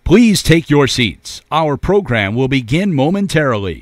Please take your seats. Our program will begin momentarily.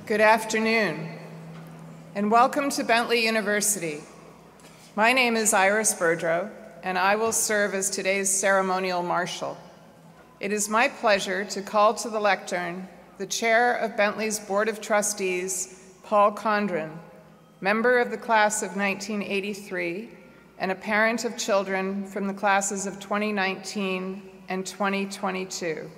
Good afternoon, and welcome to Bentley University. My name is Iris Burdrow, and I will serve as today's ceremonial marshal. It is my pleasure to call to the lectern the chair of Bentley's Board of Trustees, Paul Condren, member of the class of 1983, and a parent of children from the classes of 2019 and 2022.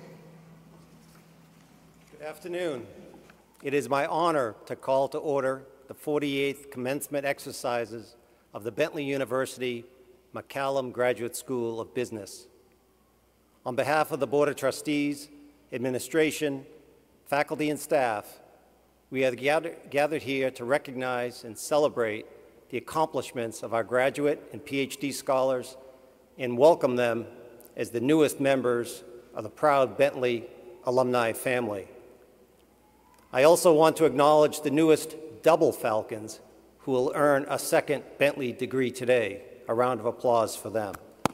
Good afternoon. It is my honor to call to order the 48th commencement exercises of the Bentley University McCallum Graduate School of Business. On behalf of the Board of Trustees, administration, faculty, and staff, we are gathered here to recognize and celebrate the accomplishments of our graduate and PhD scholars and welcome them as the newest members of the proud Bentley alumni family. I also want to acknowledge the newest double Falcons who will earn a second Bentley degree today. A round of applause for them.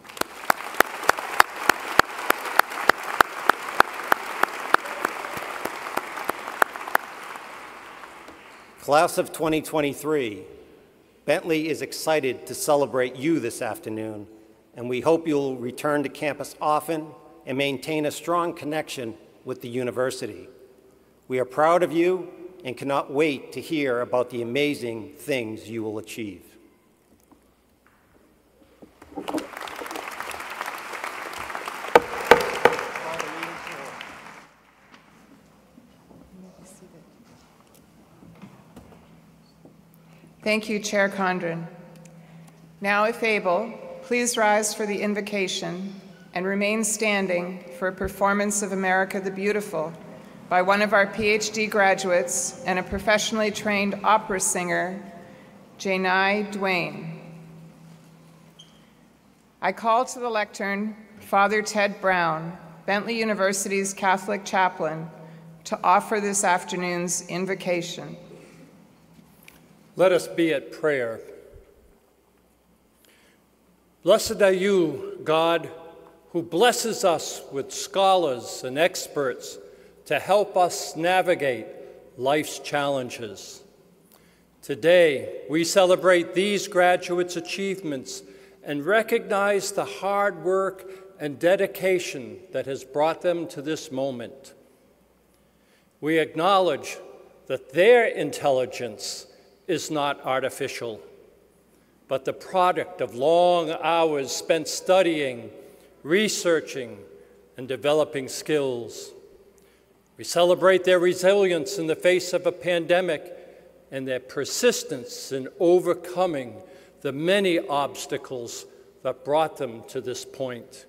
Class of 2023, Bentley is excited to celebrate you this afternoon, and we hope you'll return to campus often and maintain a strong connection with the university. We are proud of you and cannot wait to hear about the amazing things you will achieve. Thank you, Chair Condren. Now, if able, please rise for the invocation and remain standing for a performance of America the Beautiful by one of our PhD graduates and a professionally trained opera singer, Janai Duane. I call to the lectern Father Ted Brown, Bentley University's Catholic chaplain, to offer this afternoon's invocation. Let us be at prayer. Blessed are you, God, who blesses us with scholars and experts to help us navigate life's challenges. Today, we celebrate these graduates' achievements and recognize the hard work and dedication that has brought them to this moment. We acknowledge that their intelligence is not artificial, but the product of long hours spent studying, researching, and developing skills. We celebrate their resilience in the face of a pandemic and their persistence in overcoming the many obstacles that brought them to this point.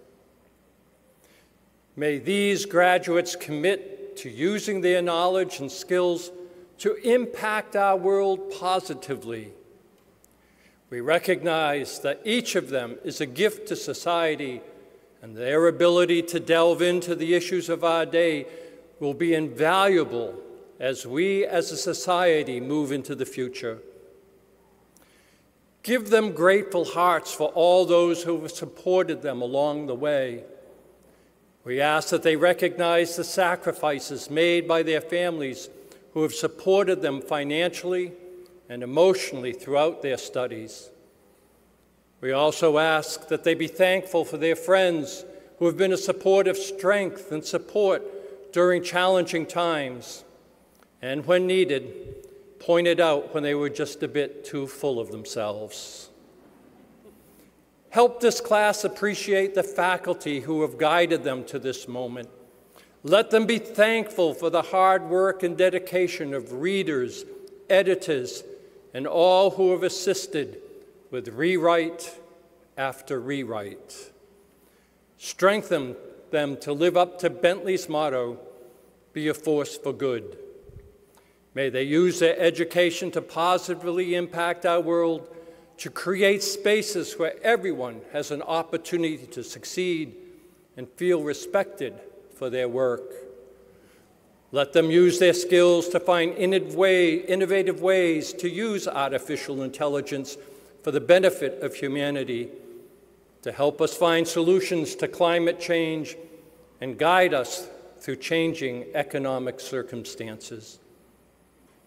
May these graduates commit to using their knowledge and skills to impact our world positively. We recognize that each of them is a gift to society, and their ability to delve into the issues of our day will be invaluable as we as a society move into the future. Give them grateful hearts for all those who have supported them along the way. We ask that they recognize the sacrifices made by their families who have supported them financially and emotionally throughout their studies. We also ask that they be thankful for their friends who have been a support of strength and support during challenging times, and when needed, pointed out when they were just a bit too full of themselves. Help this class appreciate the faculty who have guided them to this moment. Let them be thankful for the hard work and dedication of readers, editors, and all who have assisted with rewrite after rewrite. Strengthen them to live up to Bentley's motto, be a force for good. May they use their education to positively impact our world, to create spaces where everyone has an opportunity to succeed and feel respected for their work. Let them use their skills to find innovative ways to use artificial intelligence for the benefit of humanity, to help us find solutions to climate change and guide us through changing economic circumstances.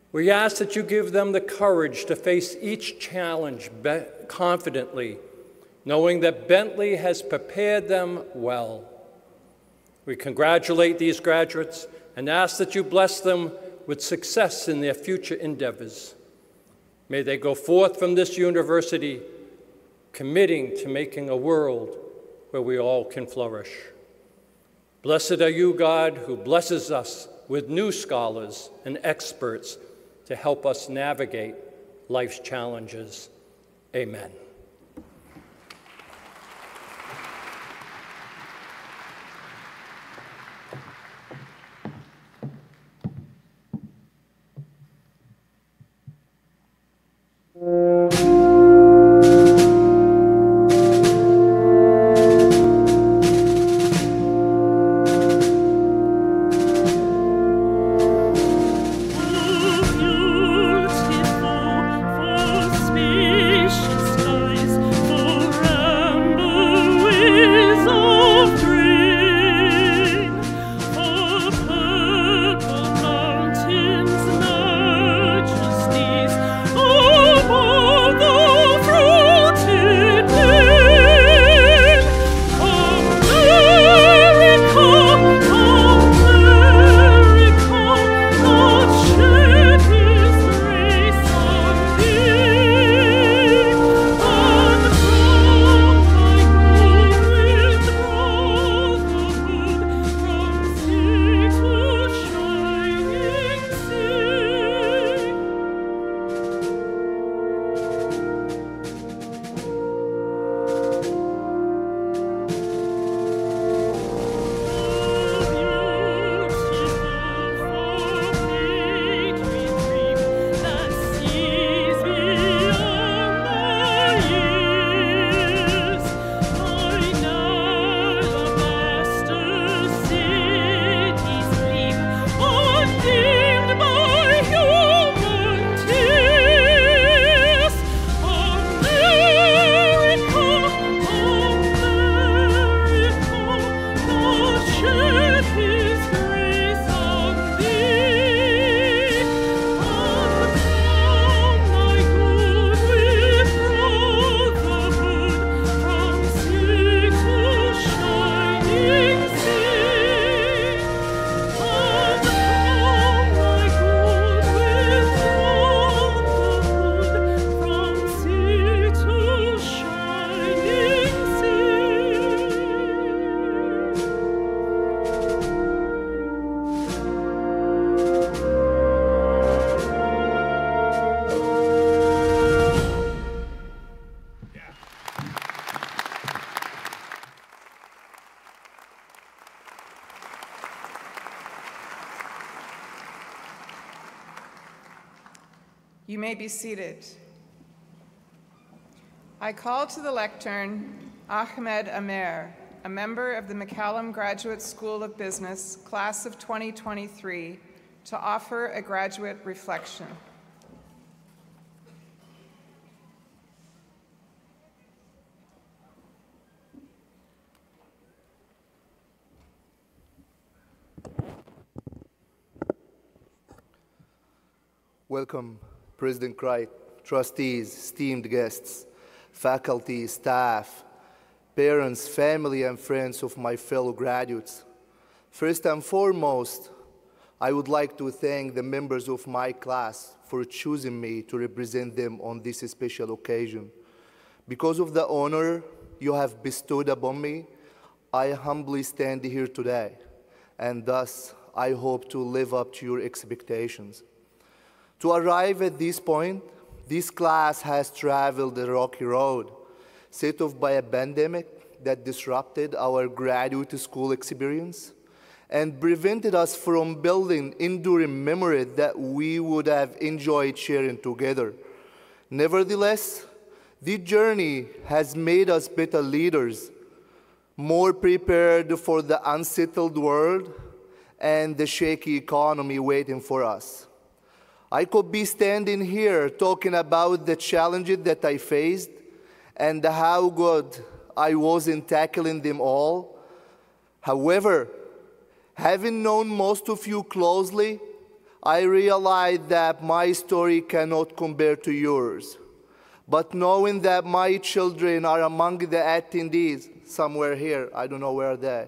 We ask that you give them the courage to face each challenge confidently, knowing that Bentley has prepared them well. We congratulate these graduates and ask that you bless them with success in their future endeavors. May they go forth from this university committing to making a world where we all can flourish. Blessed are you, God, who blesses us with new scholars and experts to help us navigate life's challenges. Amen. You may be seated. I call to the lectern Ahmed Amer, a member of the McCallum Graduate School of Business, class of 2023, to offer a graduate reflection. Welcome, President Cricht, trustees, esteemed guests, faculty, staff, parents, family, and friends of my fellow graduates. First and foremost, I would like to thank the members of my class for choosing me to represent them on this special occasion. Because of the honor you have bestowed upon me, I humbly stand here today, and thus I hope to live up to your expectations. To arrive at this point, this class has traveled a rocky road, set off by a pandemic that disrupted our graduate school experience and prevented us from building enduring memory that we would have enjoyed sharing together. Nevertheless, this journey has made us better leaders, more prepared for the unsettled world and the shaky economy waiting for us. I could be standing here talking about the challenges that I faced and how good I was in tackling them all. However, having known most of you closely, I realize that my story cannot compare to yours. But knowing that my children are among the attendees, somewhere here, I don't know where they are,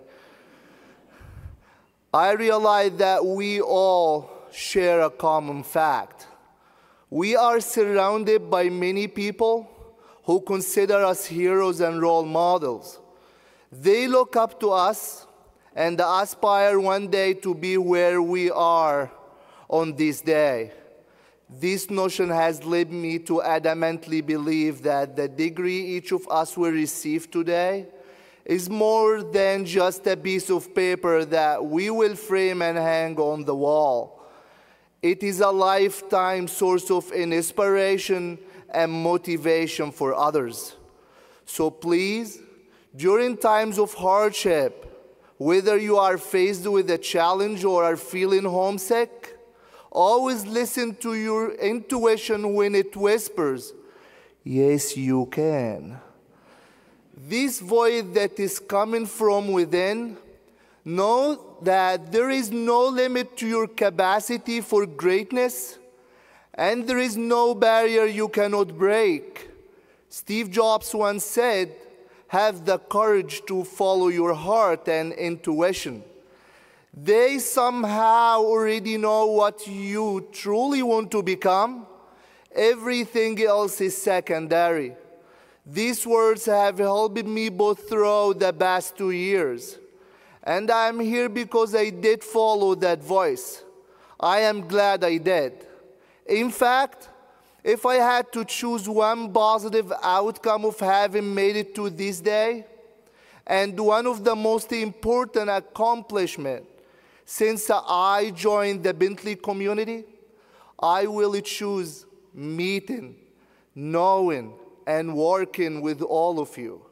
I realize that we all share a common fact. We are surrounded by many people who consider us heroes and role models. They look up to us and aspire one day to be where we are on this day. This notion has led me to adamantly believe that the degree each of us will receive today is more than just a piece of paper that we will frame and hang on the wall. It is a lifetime source of inspiration and motivation for others. So please, during times of hardship, whether you are faced with a challenge or are feeling homesick, always listen to your intuition when it whispers, "Yes, you can." This voice that is coming from within, know that there is no limit to your capacity for greatness, and there is no barrier you cannot break. Steve Jobs once said, "Have the courage to follow your heart and intuition." They somehow already know what you truly want to become. Everything else is secondary. These words have helped me both through the past 2 years. And I'm here because I did follow that voice. I am glad I did. In fact, if I had to choose one positive outcome of having made it to this day, and one of the most important accomplishments since I joined the Bentley community, I will choose meeting, knowing, and working with all of you.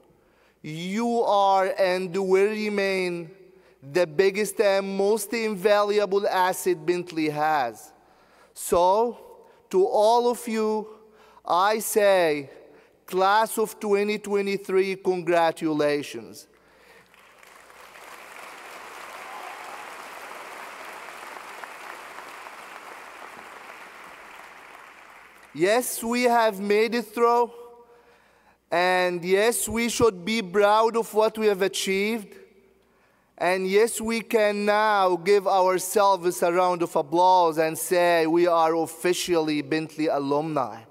You are and will remain the biggest and most invaluable asset Bentley has. So, to all of you, I say, class of 2023, congratulations. Yes, we have made it through. And yes, we should be proud of what we have achieved. And yes, we can now give ourselves a round of applause and say we are officially Bentley alumni.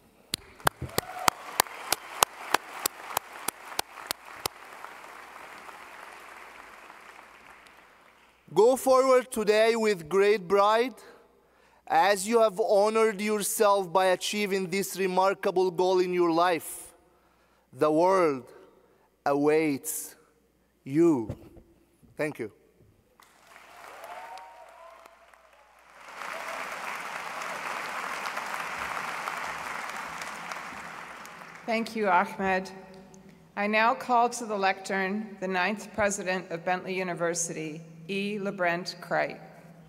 Go forward today with great pride as you have honored yourself by achieving this remarkable goal in your life. The world awaits you. Thank you. Thank you, Ahmed. I now call to the lectern the 9th President of Bentley University, E. LeBrent Crite.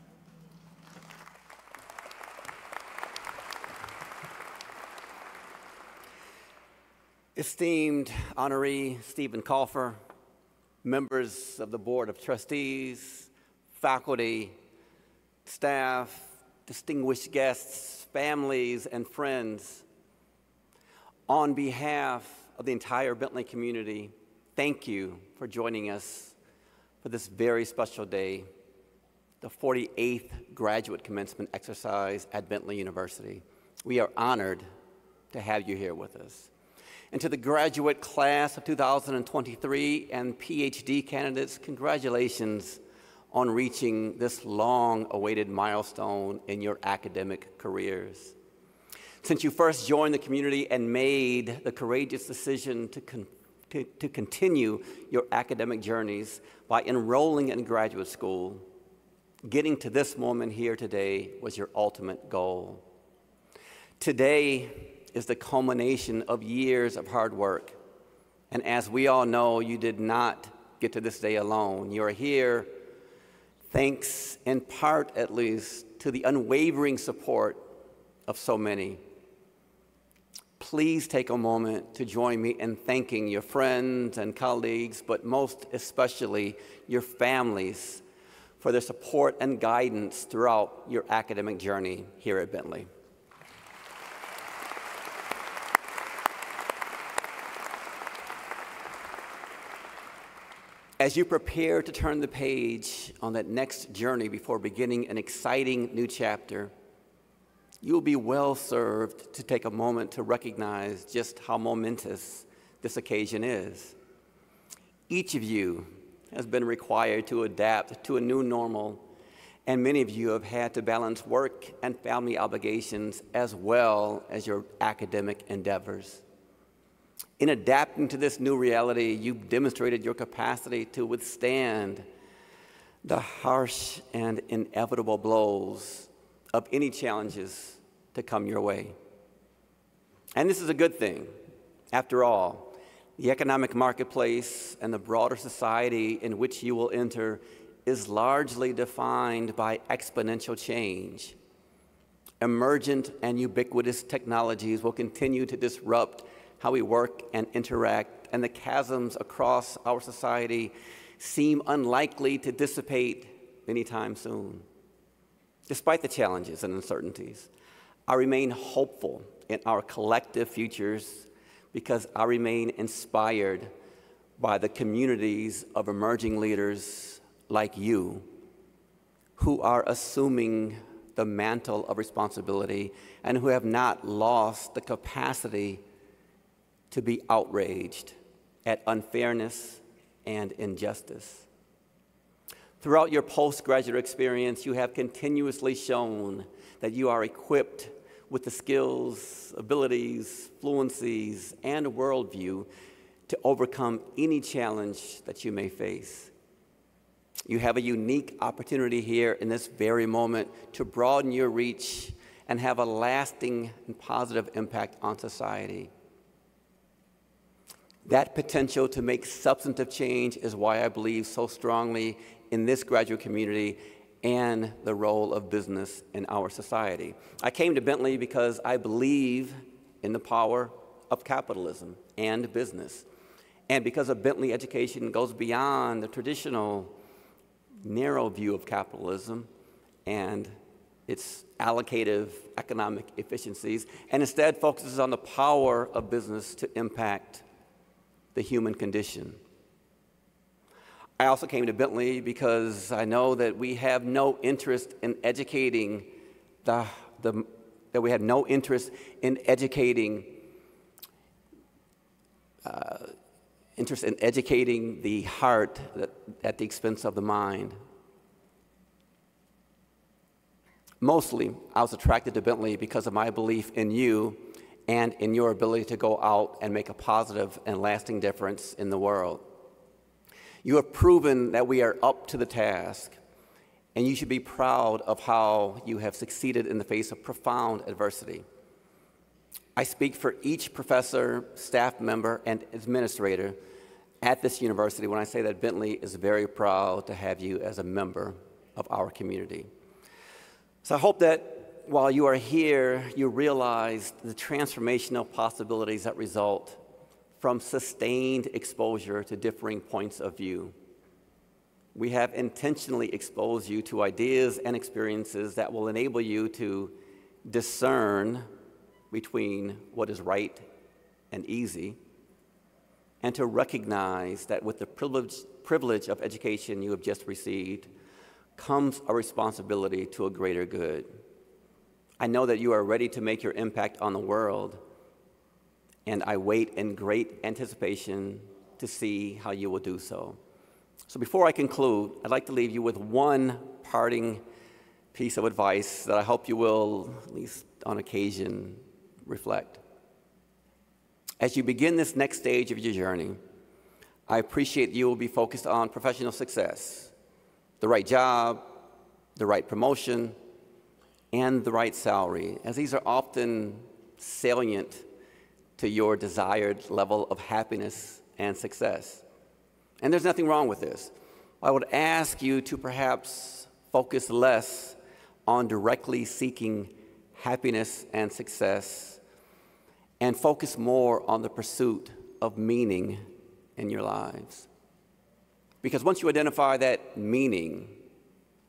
Esteemed honoree Stephen Kaufer, members of the Board of Trustees, faculty, staff, distinguished guests, families, and friends, on behalf of the entire Bentley community, thank you for joining us for this very special day, the 48th graduate commencement exercise at Bentley University. We are honored to have you here with us. And to the graduate class of 2023 and PhD candidates, congratulations on reaching this long-awaited milestone in your academic careers. Since you first joined the community and made the courageous decision to continue your academic journeys by enrolling in graduate school, getting to this moment here today was your ultimate goal. Today is the culmination of years of hard work. And as we all know, you did not get to this day alone. You are here thanks, in part at least, to the unwavering support of so many. Please take a moment to join me in thanking your friends and colleagues, but most especially your families, for their support and guidance throughout your academic journey here at Bentley. As you prepare to turn the page on that next journey before beginning an exciting new chapter, you will be well served to take a moment to recognize just how momentous this occasion is. Each of you has been required to adapt to a new normal, and many of you have had to balance work and family obligations as well as your academic endeavors. In adapting to this new reality, you've demonstrated your capacity to withstand the harsh and inevitable blows of any challenges to come your way. And this is a good thing. After all, the economic marketplace and the broader society in which you will enter is largely defined by exponential change. Emergent and ubiquitous technologies will continue to disrupt how we work and interact, and the chasms across our society seem unlikely to dissipate anytime soon. Despite the challenges and uncertainties, I remain hopeful in our collective futures because I remain inspired by the communities of emerging leaders like you who are assuming the mantle of responsibility and who have not lost the capacity to be outraged at unfairness and injustice. Throughout your postgraduate experience, you have continuously shown that you are equipped with the skills, abilities, fluencies, and worldview to overcome any challenge that you may face. You have a unique opportunity here in this very moment to broaden your reach and have a lasting and positive impact on society. That potential to make substantive change is why I believe so strongly in this graduate community and the role of business in our society. I came to Bentley because I believe in the power of capitalism and business, and because a Bentley education goes beyond the traditional narrow view of capitalism and its allocative economic efficiencies, and instead focuses on the power of business to impact the human condition. I also came to Bentley because I know that we have no interest in educating the heart at the expense of the mind. Mostly, I was attracted to Bentley because of my belief in you and in your ability to go out and make a positive and lasting difference in the world. You have proven that we are up to the task, and you should be proud of how you have succeeded in the face of profound adversity. I speak for each professor, staff member, and administrator at this university when I say that Bentley is very proud to have you as a member of our community. So I hope that while you are here, you realize the transformational possibilities that result from sustained exposure to differing points of view. We have intentionally exposed you to ideas and experiences that will enable you to discern between what is right and easy, and to recognize that with the privilege of education you have just received comes a responsibility to a greater good. I know that you are ready to make your impact on the world, and I wait in great anticipation to see how you will do so. So before I conclude, I'd like to leave you with one parting piece of advice that I hope you will, at least on occasion, reflect. As you begin this next stage of your journey, I appreciate you will be focused on professional success, the right job, the right promotion, and the right salary, as these are often salient to your desired level of happiness and success. And there's nothing wrong with this. I would ask you to perhaps focus less on directly seeking happiness and success and focus more on the pursuit of meaning in your lives. Because once you identify that meaning,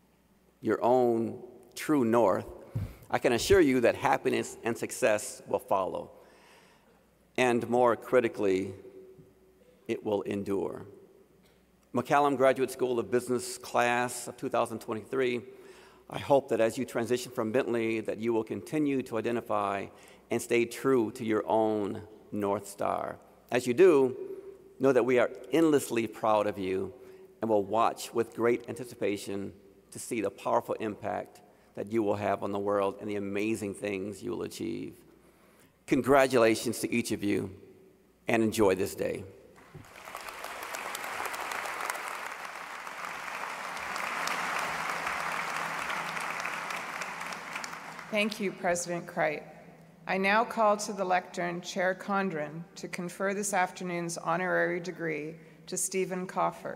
your own true north, I can assure you that happiness and success will follow. And more critically, it will endure. McCallum Graduate School of Business class of 2023, I hope that as you transition from Bentley, that you will continue to identify and stay true to your own North Star. As you do, know that we are endlessly proud of you and will watch with great anticipation to see the powerful impact that you will have on the world and the amazing things you will achieve. Congratulations to each of you, and enjoy this day. Thank you, President Creit. I now call to the lectern Chair Condren to confer this afternoon's honorary degree to Stephen Kaufer.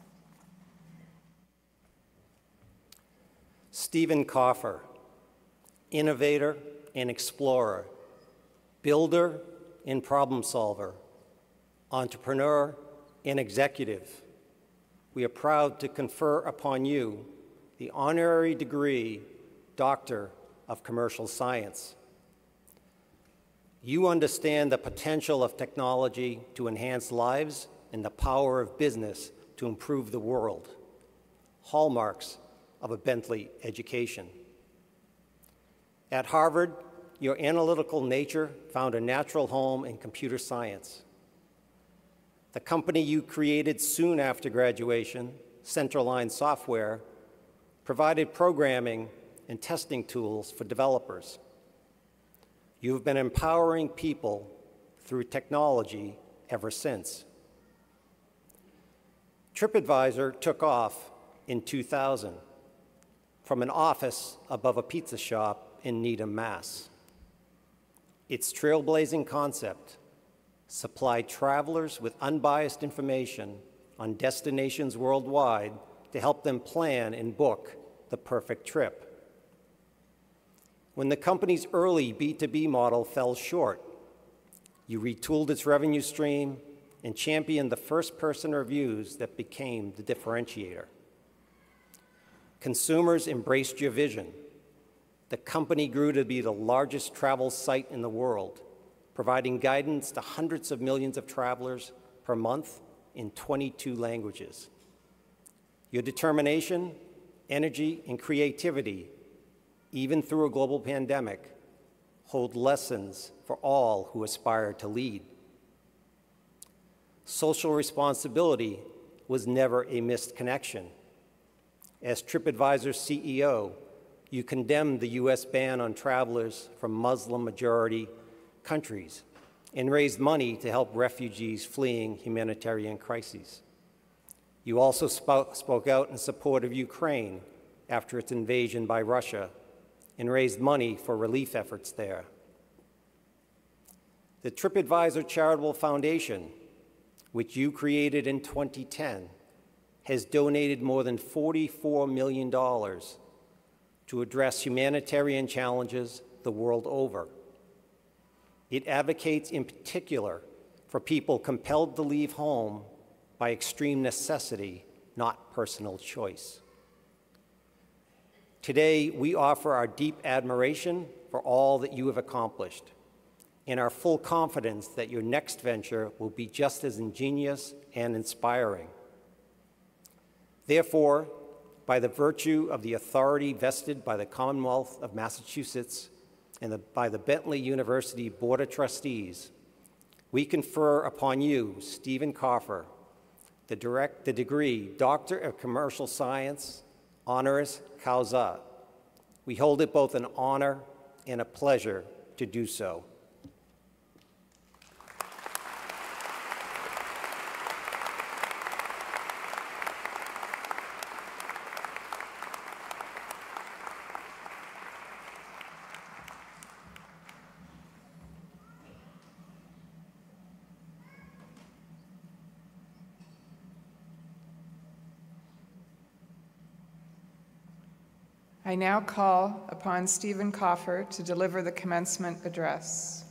Stephen Kaufer, innovator and explorer, builder and problem solver, entrepreneur and executive. We are proud to confer upon you the honorary degree Doctor of Commercial Science. You understand the potential of technology to enhance lives and the power of business to improve the world, hallmarks of a Bentley education. At Harvard, your analytical nature found a natural home in computer science. The company you created soon after graduation, Centerline Software, provided programming and testing tools for developers. You've been empowering people through technology ever since. Tripadvisor took off in 2000 from an office above a pizza shop in Needham, Mass. Its trailblazing concept supplied travelers with unbiased information on destinations worldwide to help them plan and book the perfect trip. When the company's early B2B model fell short, you retooled its revenue stream and championed the first-person reviews that became the differentiator. Consumers embraced your vision. The company grew to be the largest travel site in the world, providing guidance to hundreds of millions of travelers per month in 22 languages. Your determination, energy, and creativity, even through a global pandemic, hold lessons for all who aspire to lead. Social responsibility was never a missed connection. As Tripadvisor's CEO, you condemned the U.S. ban on travelers from Muslim-majority countries and raised money to help refugees fleeing humanitarian crises. You also spoke out in support of Ukraine after its invasion by Russia and raised money for relief efforts there. The Tripadvisor Charitable Foundation, which you created in 2010, has donated more than $44 million to address humanitarian challenges the world over. It advocates in particular for people compelled to leave home by extreme necessity, not personal choice. Today, we offer our deep admiration for all that you have accomplished and our full confidence that your next venture will be just as ingenious and inspiring. Therefore, by the virtue of the authority vested by the Commonwealth of Massachusetts and by the Bentley University Board of Trustees, we confer upon you, Stephen Kaufer, the degree Doctor of Commercial Science, honoris causa. We hold it both an honor and a pleasure to do so. I now call upon Stephen Kaufer to deliver the commencement address.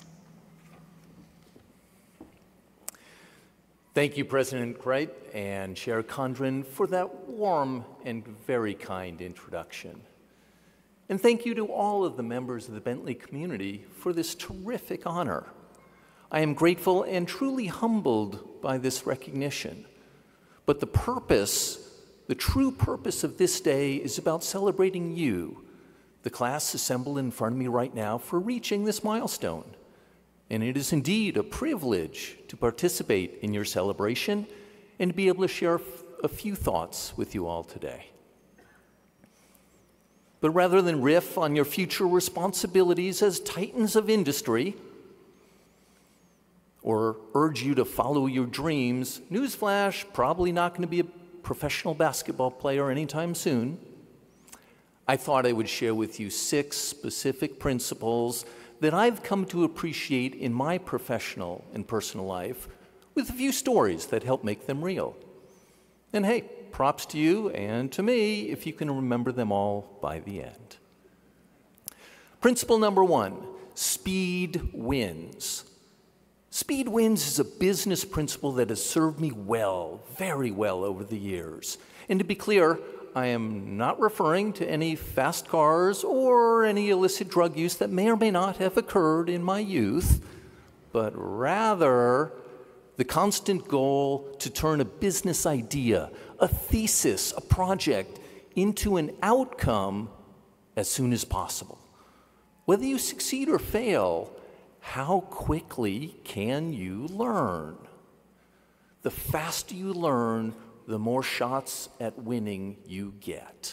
Thank you, President Creit and Chair Condren, for that warm and very kind introduction. And thank you to all of the members of the Bentley community for this terrific honor. I am grateful and truly humbled by this recognition. But the true purpose of this day is about celebrating you, the class assembled in front of me right now, for reaching this milestone. And it is indeed a privilege to participate in your celebration and to be able to share a few thoughts with you all today. But rather than riff on your future responsibilities as titans of industry, or urge you to follow your dreams, newsflash, probably not going to be a professional basketball player anytime soon, I thought I would share with you 6 specific principles that I've come to appreciate in my professional and personal life, with a few stories that help make them real. And hey, props to you and to me if you can remember them all by the end. Principle number 1, speed wins. Speed wins is a business principle that has served me well, very well over the years. And to be clear, I am not referring to any fast cars or any illicit drug use that may or may not have occurred in my youth, but rather the constant goal to turn a business idea, a thesis, a project into an outcome as soon as possible. Whether you succeed or fail, how quickly can you learn? The faster you learn, the more shots at winning you get.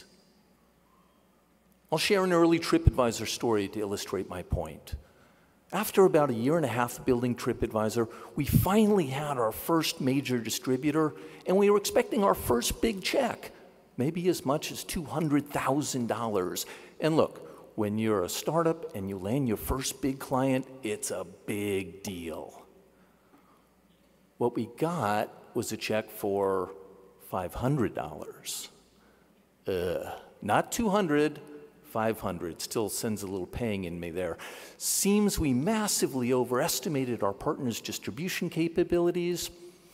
I'll share an early Tripadvisor story to illustrate my point. After about 1.5 years building Tripadvisor, we finally had our first major distributor, and we were expecting our first big check, maybe as much as $200,000. And look, when you're a startup and you land your first big client, it's a big deal. What we got was a check for $500. Not $200, $500. Still sends a little pang in me there. Seems we massively overestimated our partner's distribution capabilities.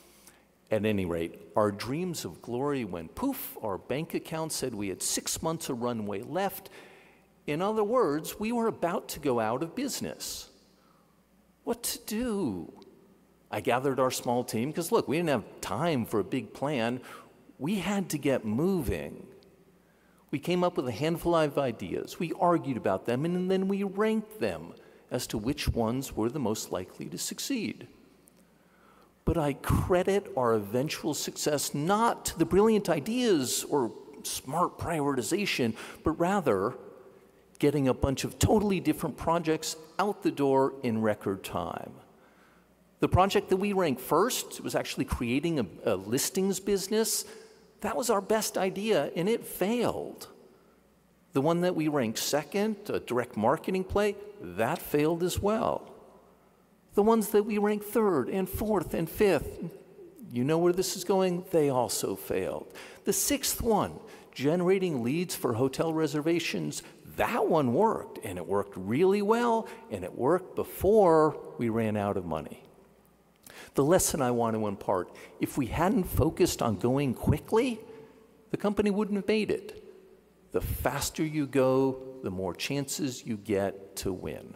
At any rate, our dreams of glory went poof. Our bank account said we had 6 months of runway left. In other words, we were about to go out of business. What to do? I gathered our small team because, look, we didn't have time for a big plan. We had to get moving. We came up with a handful of ideas. We argued about them, and then we ranked them as to which ones were the most likely to succeed. But I credit our eventual success not to the brilliant ideas or smart prioritization, but rather getting a bunch of totally different projects out the door in record time. The project that we ranked first was actually creating a listings business. That was our best idea, and it failed. The one that we ranked second, a direct marketing play, that failed as well. The ones that we ranked third and fourth and fifth, you know where this is going, they also failed. The 6th one, generating leads for hotel reservations, that one worked, and it worked really well, and it worked before we ran out of money. The lesson I want to impart, if we hadn't focused on going quickly, the company wouldn't have made it. The faster you go, the more chances you get to win.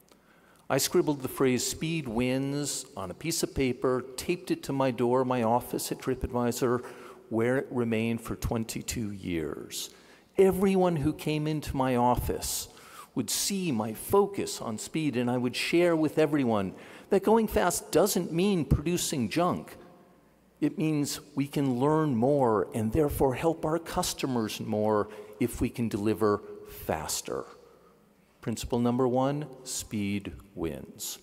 I scribbled the phrase "speed wins" on a piece of paper, taped it to my door, my office at Tripadvisor, where it remained for 22 years. Everyone who came into my office would see my focus on speed, and I would share with everyone that going fast doesn't mean producing junk. It means we can learn more and therefore help our customers more if we can deliver faster. Principle number 1, speed wins.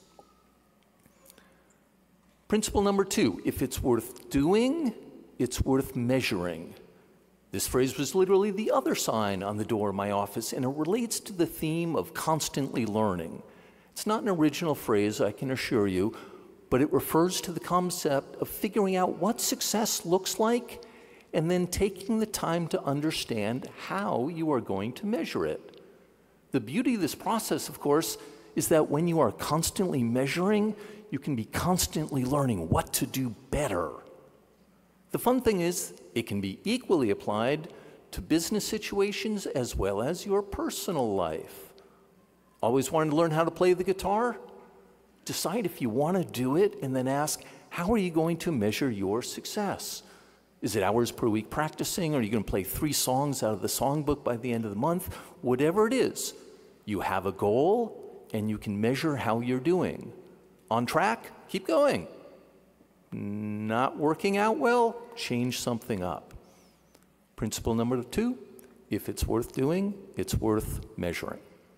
Principle number 2, if it's worth doing, it's worth measuring. This phrase was literally the other sign on the door of my office, and it relates to the theme of constantly learning. It's not an original phrase, I can assure you, but it refers to the concept of figuring out what success looks like and then taking the time to understand how you are going to measure it. The beauty of this process, of course, is that when you are constantly measuring, you can be constantly learning what to do better. The fun thing is, it can be equally applied to business situations as well as your personal life. Always wanted to learn how to play the guitar? Decide if you want to do it and then ask, how are you going to measure your success? Is it hours per week practicing? Are you going to play 3 songs out of the songbook by the end of the month? Whatever it is, you have a goal and you can measure how you're doing. On track? Keep going. Not working out well? Change something up. Principle number 2, if it's worth doing, it's worth measuring.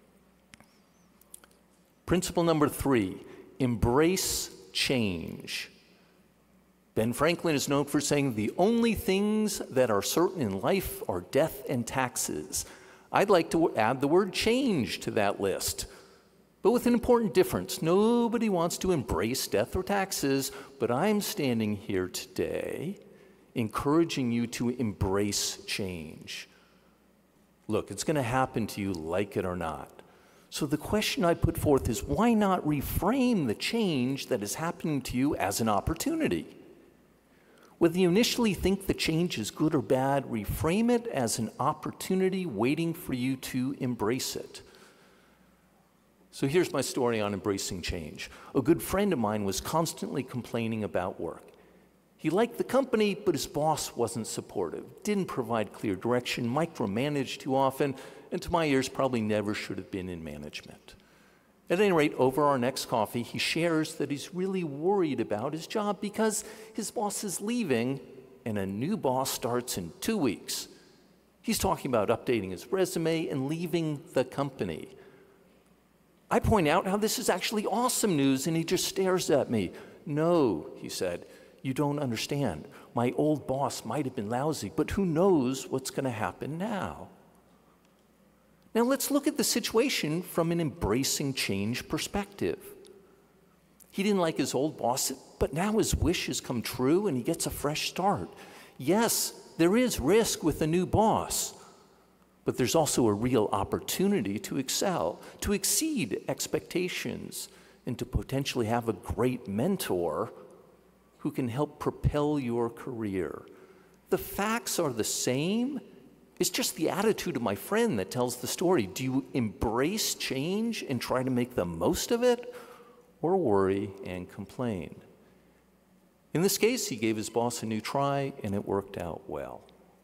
Principle number 3, embrace change. Ben Franklin is known for saying the only things that are certain in life are death and taxes. I'd like to add the word change to that list, but with an important difference. Nobody wants to embrace death or taxes, but I'm standing here today encouraging you to embrace change. Look, it's going to happen to you like it or not. So the question I put forth is, why not reframe the change that is happening to you as an opportunity? Whether you initially think the change is good or bad, reframe it as an opportunity waiting for you to embrace it. So here's my story on embracing change. A good friend of mine was constantly complaining about work. He liked the company, but his boss wasn't supportive, didn't provide clear direction, micromanaged too often, and to my ears probably never should have been in management. At any rate, over our next coffee, he shares that he's really worried about his job because his boss is leaving and a new boss starts in 2 weeks. He's talking about updating his resume and leaving the company. I point out how this is actually awesome news, and he just stares at me. No, he said, you don't understand. My old boss might have been lousy, but who knows what's going to happen now? Now let's look at the situation from an embracing change perspective. He didn't like his old boss, but now his wish has come true and he gets a fresh start. Yes, there is risk with a new boss, but there's also a real opportunity to excel, to exceed expectations, and to potentially have a great mentor who can help propel your career. The facts are the same. It's just the attitude of my friend that tells the story. Do you embrace change and try to make the most of it, or worry and complain? In this case, he gave his boss a new try, and it worked out well.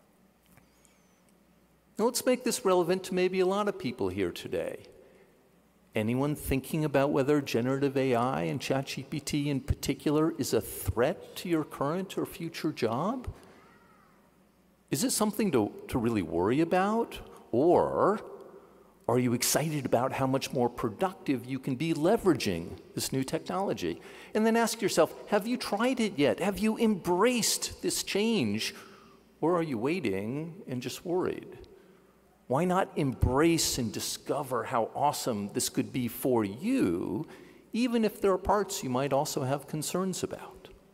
Now let's make this relevant to maybe a lot of people here today. Anyone thinking about whether generative AI and ChatGPT in particular is a threat to your current or future job? Is it something to really worry about? Or are you excited about how much more productive you can be leveraging this new technology? And then ask yourself, have you tried it yet? Have you embraced this change? Or are you waiting and just worried? Why not embrace and discover how awesome this could be for you, even if there are parts you might also have concerns about?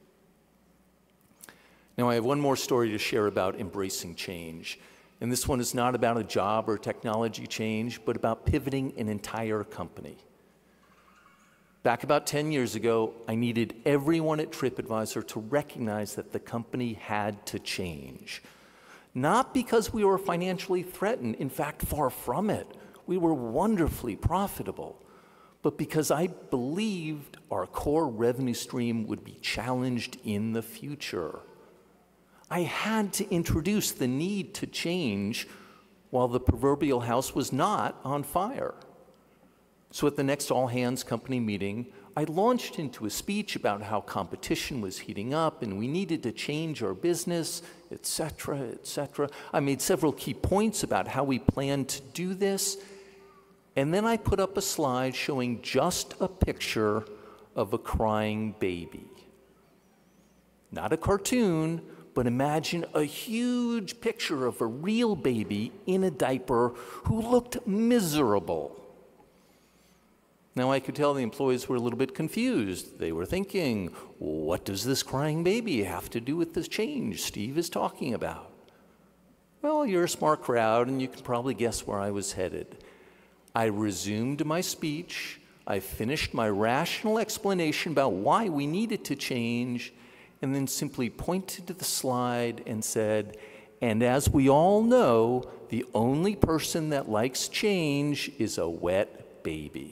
Now, I have one more story to share about embracing change. And this one is not about a job or technology change, but about pivoting an entire company. Back about 10 years ago, I needed everyone at Tripadvisor to recognize that the company had to change. Not because we were financially threatened, in fact, far from it. We were wonderfully profitable. But because I believed our core revenue stream would be challenged in the future. I had to introduce the need to change while the proverbial house was not on fire. So at the next all-hands company meeting, I launched into a speech about how competition was heating up and we needed to change our business, etc., etc. I made several key points about how we planned to do this, and then I put up a slide showing just a picture of a crying baby. Not a cartoon, but imagine a huge picture of a real baby in a diaper who looked miserable. Now, I could tell the employees were a little bit confused. They were thinking, what does this crying baby have to do with this change Steve is talking about? Well, you're a smart crowd, and you can probably guess where I was headed. I resumed my speech. I finished my rational explanation about why we needed to change, and then simply pointed to the slide and said, and as we all know, the only person that likes change is a wet baby.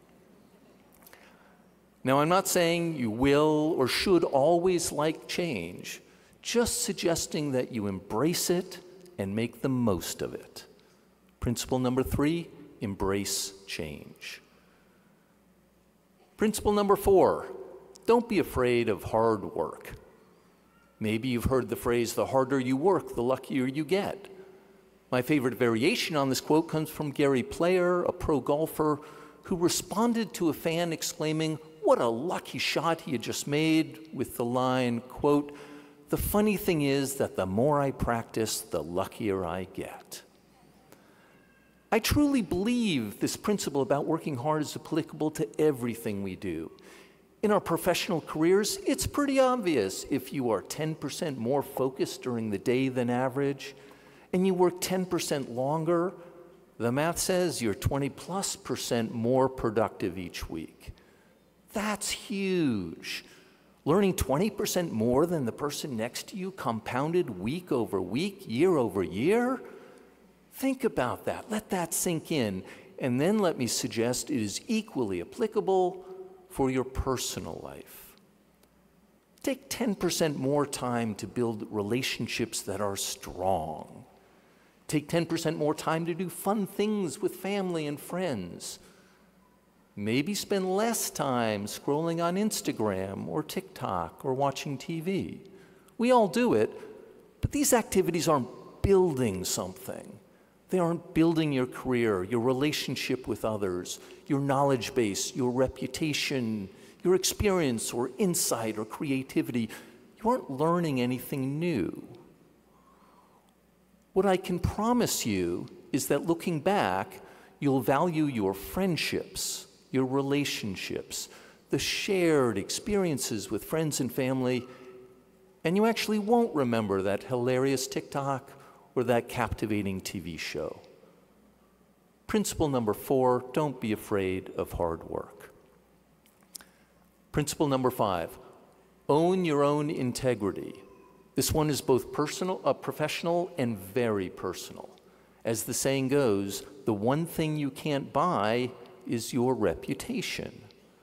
Now, I'm not saying you will or should always like change, just suggesting that you embrace it and make the most of it. Principle number 3, embrace change. Principle number 4, don't be afraid of hard work. Maybe you've heard the phrase, the harder you work, the luckier you get. My favorite variation on this quote comes from Gary Player, a pro golfer, who responded to a fan exclaiming, what a lucky shot he had just made, with the line, quote, the funny thing is that the more I practice, the luckier I get. I truly believe this principle about working hard is applicable to everything we do. In our professional careers, it's pretty obvious. If you are 10% more focused during the day than average, and you work 10% longer, the math says you're 20+% more productive each week. That's huge. Learning 20% more than the person next to you, compounded week over week, year over year? Think about that. Let that sink in. And then let me suggest it is equally applicable for your personal life. Take 10% more time to build relationships that are strong. Take 10% more time to do fun things with family and friends. Maybe spend less time scrolling on Instagram or TikTok or watching TV. We all do it, but these activities aren't building something. They aren't building your career, your relationship with others, your knowledge base, your reputation, your experience or insight or creativity. You aren't learning anything new. What I can promise you is that looking back, you'll value your friendships, your relationships, the shared experiences with friends and family, and you actually won't remember that hilarious TikTok or that captivating TV show. Principle number 4, don't be afraid of hard work. Principle number 5, own your own integrity. This one is both professional and very personal. As the saying goes, the one thing you can't buy is your reputation.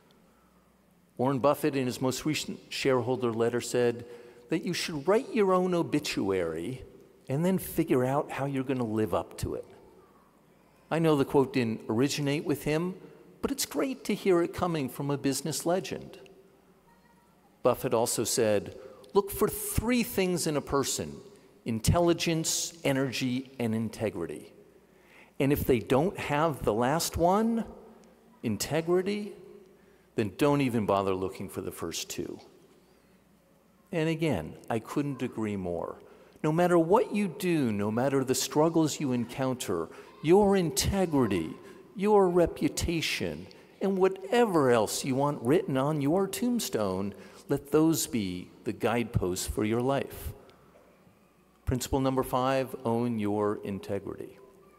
Warren Buffett, in his most recent shareholder letter, said that you should write your own obituary and then figure out how you're going to live up to it. I know the quote didn't originate with him, but it's great to hear it coming from a business legend. Buffett also said, look for 3 things in a person: intelligence, energy, and integrity. And if they don't have the last one, integrity, then don't even bother looking for the first 2. And again, I couldn't agree more. No matter what you do, no matter the struggles you encounter, your integrity, your reputation, and whatever else you want written on your tombstone, let those be the guideposts for your life. Principle number 5, own your integrity.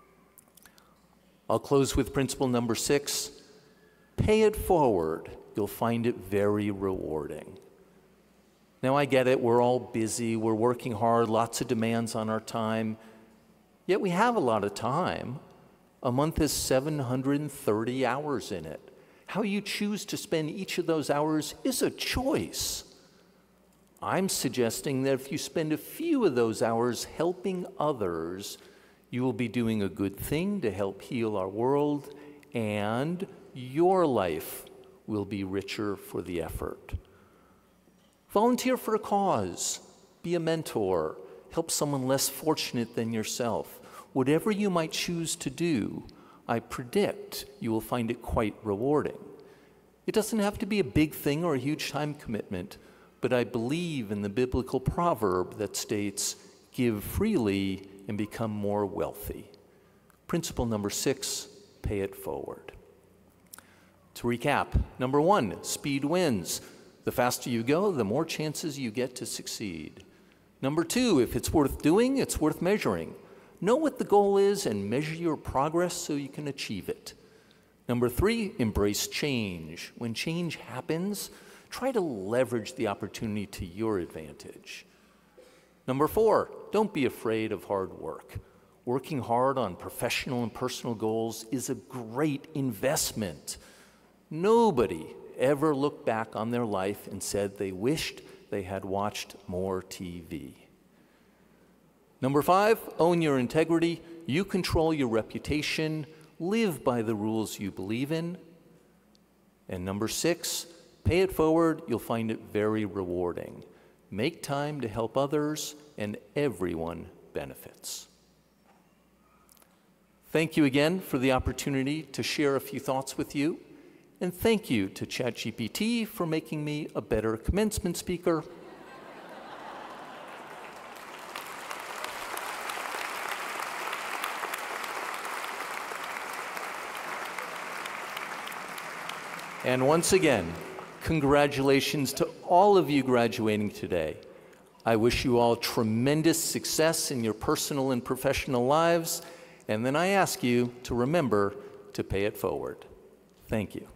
I'll close with principle number 6, pay it forward. You'll find it very rewarding. Now, I get it, we're all busy, we're working hard, lots of demands on our time, yet we have a lot of time. A month has 730 hours in it. How you choose to spend each of those hours is a choice. I'm suggesting that if you spend a few of those hours helping others, you will be doing a good thing to help heal our world, and your life will be richer for the effort. Volunteer for a cause, be a mentor, help someone less fortunate than yourself. Whatever you might choose to do, I predict you will find it quite rewarding. It doesn't have to be a big thing or a huge time commitment, but I believe in the biblical proverb that states, give freely and become more wealthy. Principle number 6, pay it forward. To recap, number 1, speed wins. The faster you go, the more chances you get to succeed. Number 2, if it's worth doing, it's worth measuring. Know what the goal is and measure your progress so you can achieve it. Number 3, embrace change. When change happens, Try to leverage the opportunity to your advantage. Number 4, don't be afraid of hard work. Working hard on professional and personal goals is a great investment. Nobody ever looked back on their life and said they wished they had watched more TV. Number 5, own your integrity. You control your reputation. Live by the rules you believe in. And number 6, pay it forward. You'll find it very rewarding. Make time to help others, and everyone benefits. Thank you again for the opportunity to share a few thoughts with you. And thank you to ChatGPT for making me a better commencement speaker. And once again, congratulations to all of you graduating today. I wish you all tremendous success in your personal and professional lives, and then I ask you to remember to pay it forward. Thank you.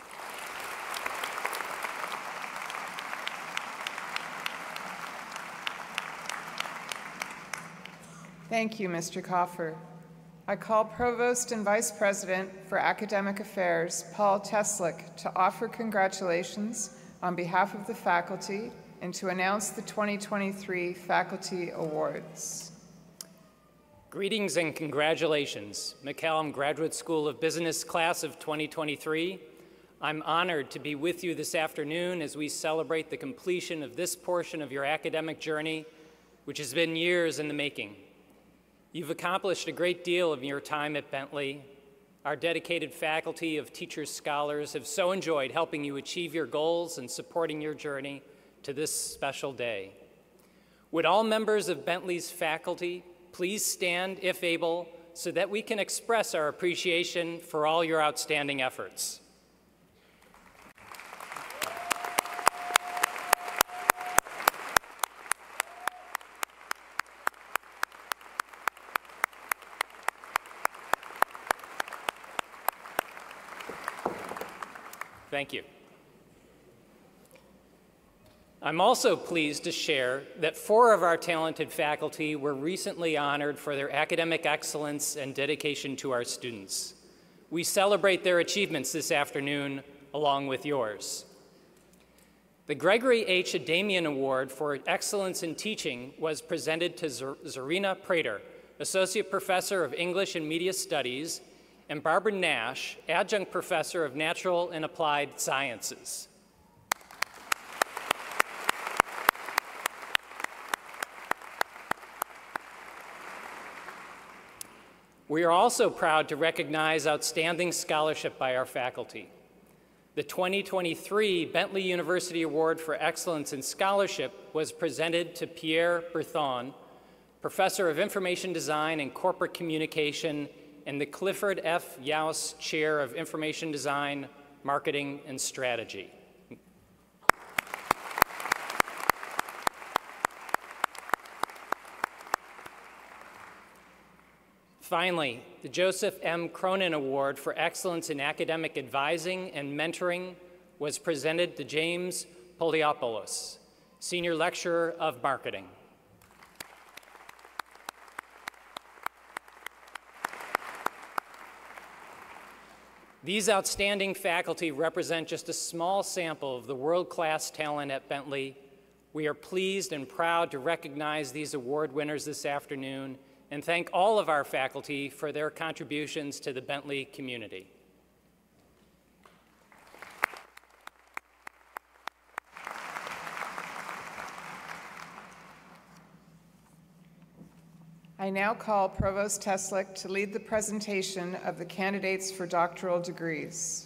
Thank you, Mr. Kaufer. I call Provost and Vice President for Academic Affairs, Paul Teslick, to offer congratulations on behalf of the faculty and to announce the 2023 Faculty Awards. Greetings and congratulations, McCallum Graduate School of Business Class of 2023. I'm honored to be with you this afternoon as we celebrate the completion of this portion of your academic journey, which has been years in the making. You've accomplished a great deal of your time at Bentley. Our dedicated faculty of teachers, scholars have so enjoyed helping you achieve your goals and supporting your journey to this special day. Would all members of Bentley's faculty please stand, if able, so that we can express our appreciation for all your outstanding efforts. Thank you. I'm also pleased to share that 4 of our talented faculty were recently honored for their academic excellence and dedication to our students. We celebrate their achievements this afternoon along with yours. The Gregory H. Adamian Award for Excellence in Teaching was presented to Zarina Prater, Associate Professor of English and Media Studies, and Barbara Nash, Adjunct Professor of Natural and Applied Sciences. We are also proud to recognize outstanding scholarship by our faculty. The 2023 Bentley University Award for Excellence in Scholarship was presented to Pierre Berthon, Professor of Information Design and Corporate Communication and the Clifford F. Yaus Chair of Information Design, Marketing, and Strategy. Finally, the Joseph M. Cronin Award for Excellence in Academic Advising and Mentoring was presented to James Poliopoulos, Senior Lecturer of Marketing. These outstanding faculty represent just a small sample of the world-class talent at Bentley. We are pleased and proud to recognize these award winners this afternoon and thank all of our faculty for their contributions to the Bentley community. I now call Provost Teslick to lead the presentation of the candidates for doctoral degrees.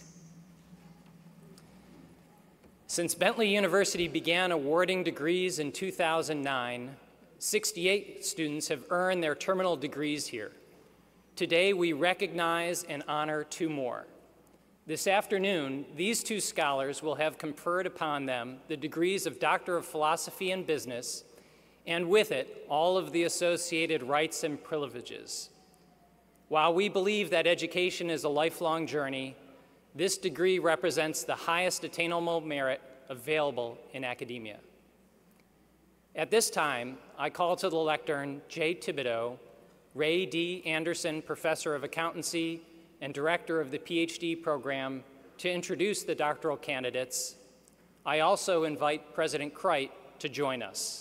Since Bentley University began awarding degrees in 2009, 68 students have earned their terminal degrees here. Today, we recognize and honor 2 more. This afternoon, these 2 scholars will have conferred upon them the degrees of Doctor of Philosophy and Business, and with it, all of the associated rights and privileges. While we believe that education is a lifelong journey, this degree represents the highest attainable merit available in academia. At this time, I call to the lectern Jay Thibodeau, Ray D. Anderson Professor of Accountancy and Director of the PhD program, to introduce the doctoral candidates. I also invite President Crite to join us.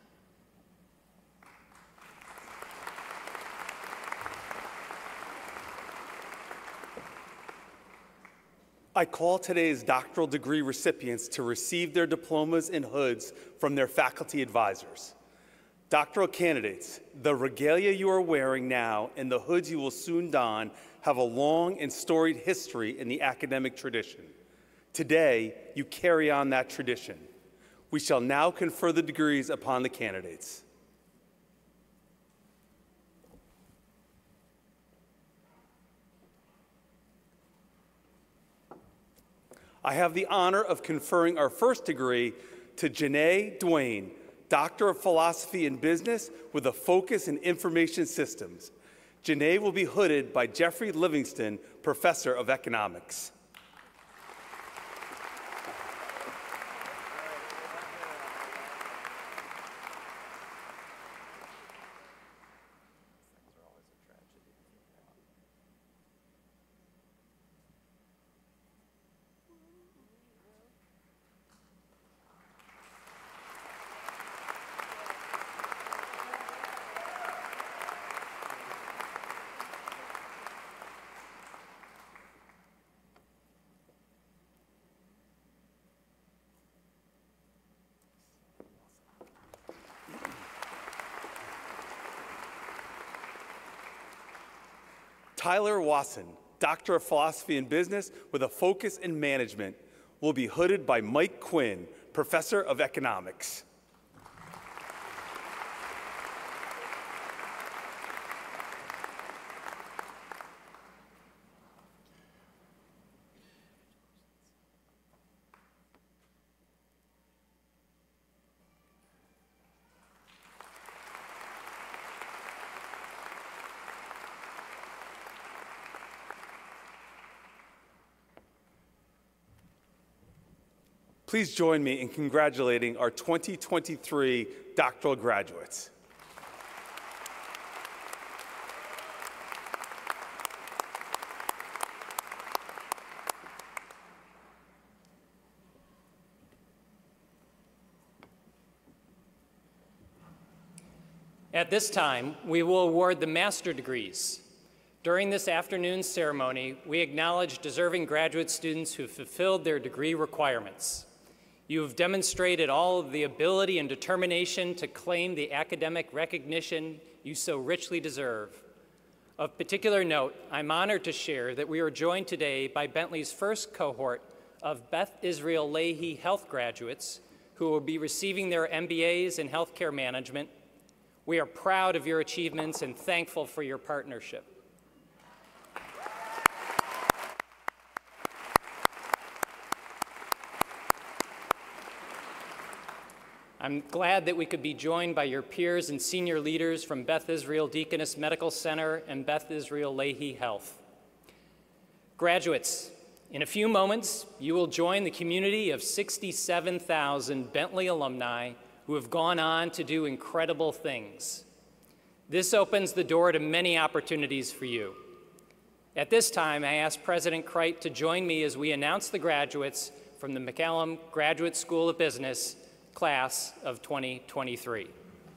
I call today's doctoral degree recipients to receive their diplomas and hoods from their faculty advisors. Doctoral candidates, the regalia you are wearing now and the hoods you will soon don have a long and storied history in the academic tradition. Today, you carry on that tradition. We shall now confer the degrees upon the candidates. I have the honor of conferring our first degree to Janae Duane, Doctor of Philosophy in Business with a focus in Information Systems. Janae will be hooded by Jeffrey Livingston, Professor of Economics. Tyler Wasson, Doctor of Philosophy in Business with a focus in Management, will be hooded by Mike Quinn, Professor of Economics. Please join me in congratulating our 2023 doctoral graduates. At this time, we will award the master degrees. During this afternoon's ceremony, we acknowledge deserving graduate students who fulfilled their degree requirements. You have demonstrated all of the ability and determination to claim the academic recognition you so richly deserve. Of particular note, I'm honored to share that we are joined today by Bentley's first cohort of Beth Israel Lahey Health graduates who will be receiving their MBAs in healthcare management. We are proud of your achievements and thankful for your partnership. I'm glad that we could be joined by your peers and senior leaders from Beth Israel Deaconess Medical Center and Beth Israel Lahey Health. Graduates, in a few moments, you will join the community of 67,000 Bentley alumni who have gone on to do incredible things. This opens the door to many opportunities for you. At this time, I ask President Crite to join me as we announce the graduates from the McCallum Graduate School of Business class of 2023.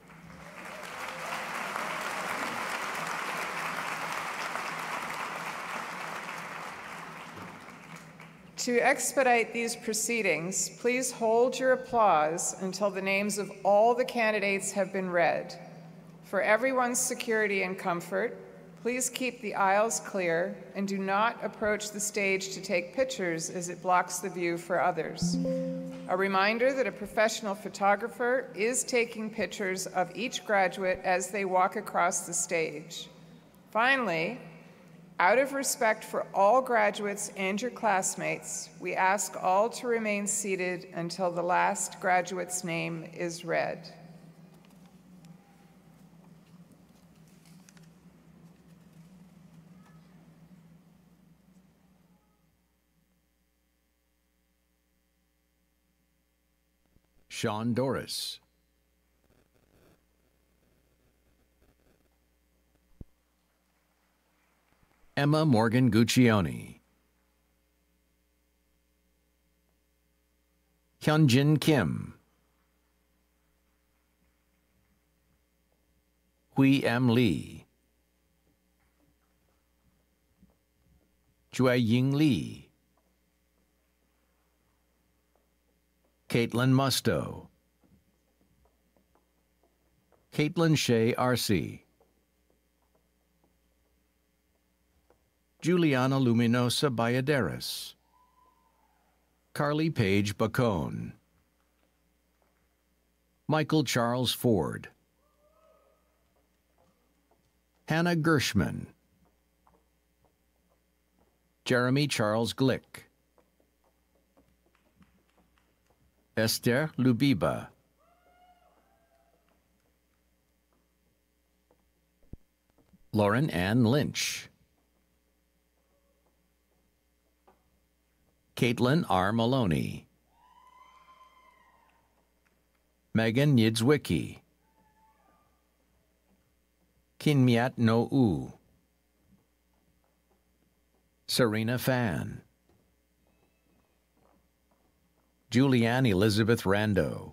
To expedite these proceedings, please hold your applause until the names of all the candidates have been read. For everyone's security and comfort, please keep the aisles clear and do not approach the stage to take pictures as it blocks the view for others. A reminder that a professional photographer is taking pictures of each graduate as they walk across the stage. Finally, out of respect for all graduates and your classmates, we ask all to remain seated until the last graduate's name is read. Sean Doris. Emma Morgan Guccione. Hyunjin Kim. Hui M. Lee. Jueying Lee. Caitlin Musto. Caitlin Shea Arce. Juliana Luminosa Balladares. Carly Page Bacone. Michael Charles Ford. Hannah Gershman. Jeremy Charles Glick. Esther Lubiba. Lauren Ann Lynch. Caitlin R. Maloney. Megan Yidzwicki. Kinmiat No U. Serena Fan. Julianne Elizabeth Rando.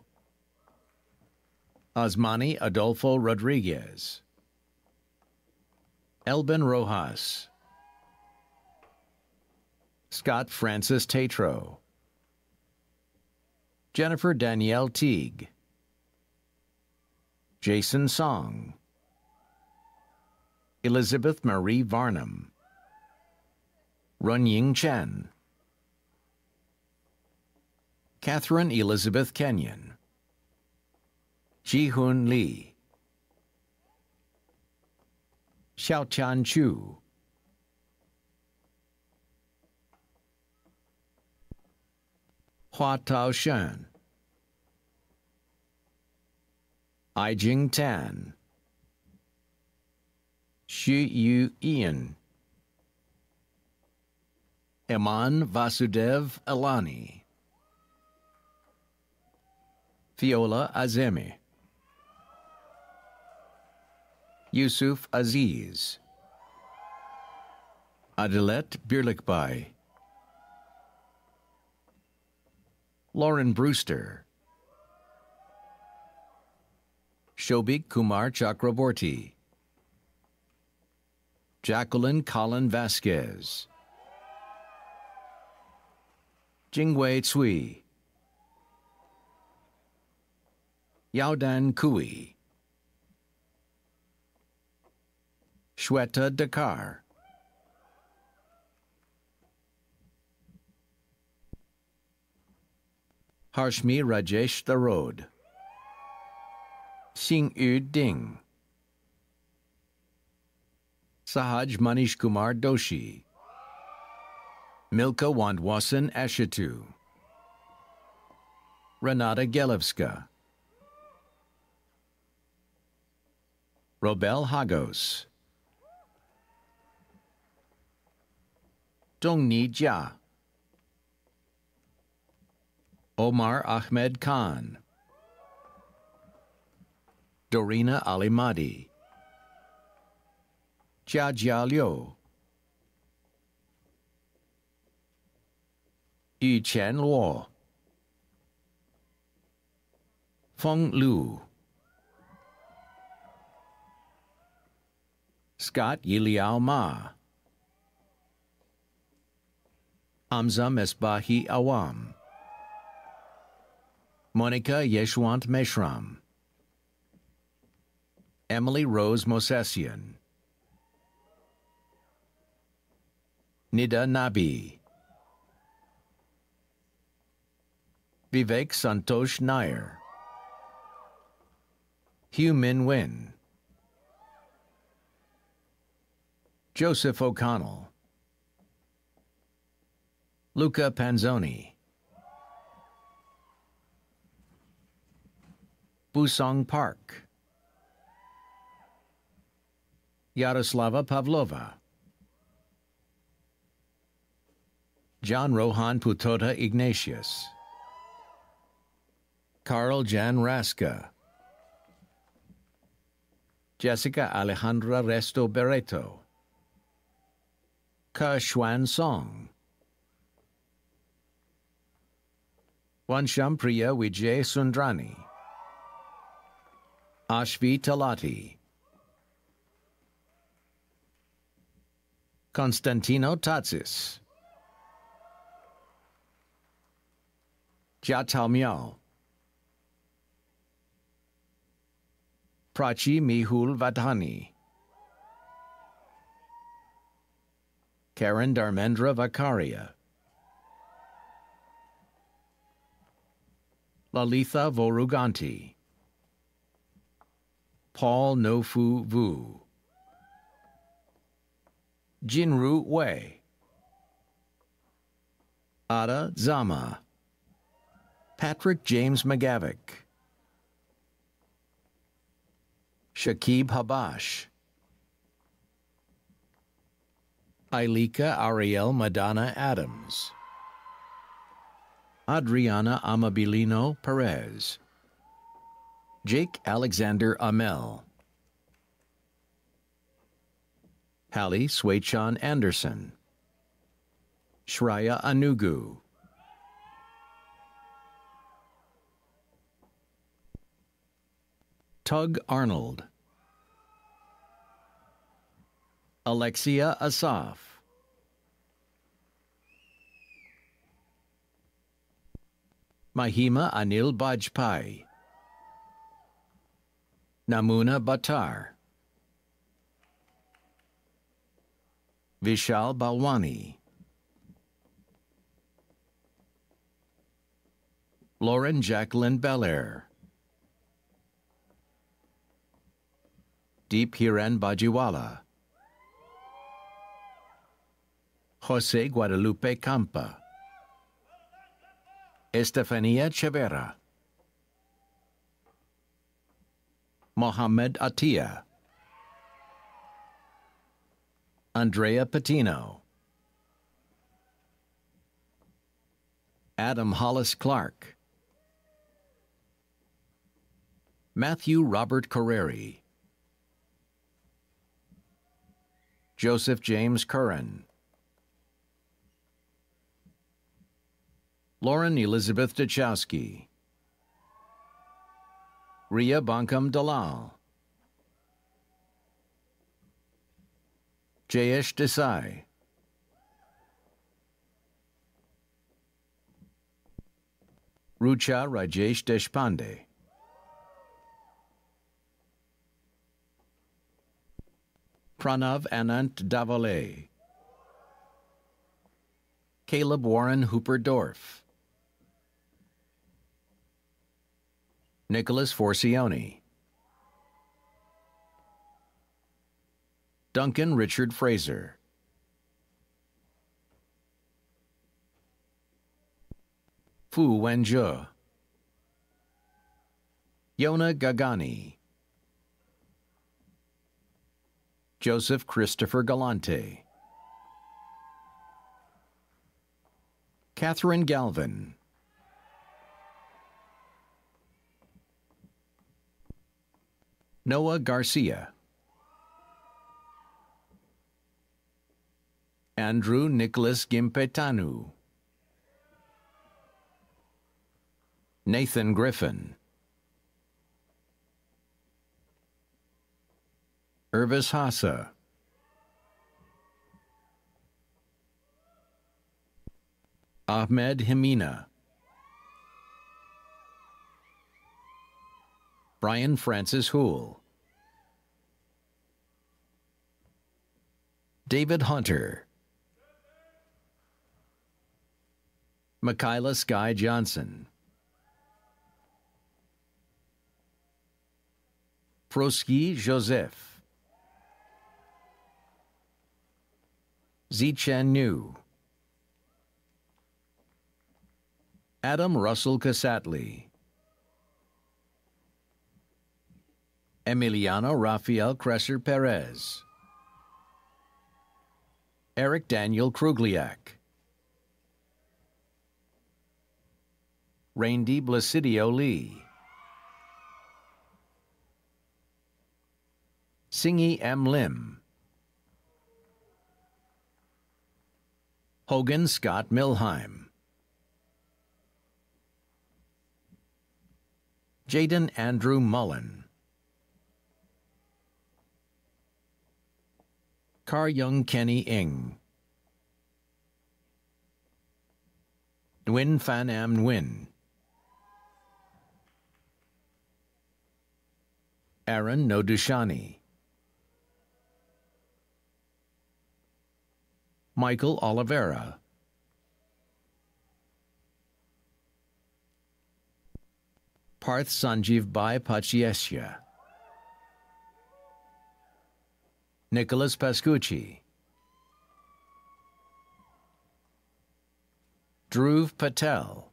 Osmani Adolfo Rodriguez. Elbin Rojas. Scott Francis Tatro. Jennifer Danielle Teague. Jason Song. Elizabeth Marie Varnum. Runying Chen. Catherine Elizabeth Kenyon. Ji-Hoon Lee. Xiaotian Chu. Hua Tao Shen. Aijing Tan. Xu Yu Ian. Eman Vasudev Alani. Fiola Azemi. Yusuf Aziz. Adilet Birlikbai. Lauren Brewster. Shobik Kumar Chakraborty. Jacqueline Colin Vasquez. Jingwei Cui. Yaodan Kui. Shweta Dakar. Harshmi Rajesh Tharod. Xingyu Ding. Sahaj Manish Kumar Doshi. Milka Wandwasan Ashitu. Renata Gelevska. Robel Hagos. Dongni Jia. Omar Ahmed Khan. Dorina Alimadi. Jia Jia Liu. Yu Chen Luo. Feng Lu. Scott Yiliao Ma. Hamza Mesbahi Awam. Monica Yeshwant Meshram. Emily Rose Mosesian. Nida Nabi. Vivek Santosh Nair. Hugh Min Win. Joseph O'Connell. Luca Panzoni. Busong Park. Yaroslava Pavlova. John Rohan Putota Ignatius. Carl Jan Raska, Jessica Alejandra Resto Barreto, Ka Xuan Song, Wansham Priya Vijay Sundrani, Ashvi Talati, Constantino Tatsis, Jia Tao Miao, Prachi Mihul Vadhani, Karen Dharmendra Vakaria, Lalitha Voruganti, Paul Nofu Vu, Jinru Wei, Ada Zama, Patrick James McGavick, Shakib Habash, Ailika Ariel Madonna Adams, Adriana Amabilino Perez, Jake Alexander Amel, Hallie Swaychan Anderson, Shreya Anugu, Tug Arnold, Alexia Asaf, Mahima Anil Bajpai, Namuna Batar, Vishal Balwani, Lauren Jacqueline Belair, Deep Hiran Bajiwala, Jose Guadalupe Campa, Estefania Chavera, Mohammed Atia, Andrea Patino, Adam Hollis Clark, Matthew Robert Carreri, Joseph James Curran, Lauren Elizabeth Dachowski, Ria Bankam Dalal, Jayesh Desai, Rucha Rajesh Deshpande, Pranav Anant Davale, Caleb Warren Hooper-Dorf, Nicholas Forcione, Duncan Richard Fraser, Fu Wenzhou, Yona Gagani, Joseph Christopher Galante, Catherine Galvin, Noah Garcia, Andrew Nicholas Gimpetanu, Nathan Griffin, Irvis Hassa, Ahmed Himina, Brian Francis Houle, David Hunter, Michaela Sky Johnson, Prosky Joseph, Zichen New, Adam Russell Casatli, Emiliano Rafael Cresser Perez, Eric Daniel Krugliak, Randy Blasidio Lee. Singi M. Lim. Hogan Scott Milheim. Jaden Andrew Mullen. Kar Young Kenny Ng. Nguyen Phan Am Nguyen. Aaron Nodushani. Michael Oliveira. Parth Sanjeev Bhai Pachiesya. Nicholas Pascucci. Dhruv Patel.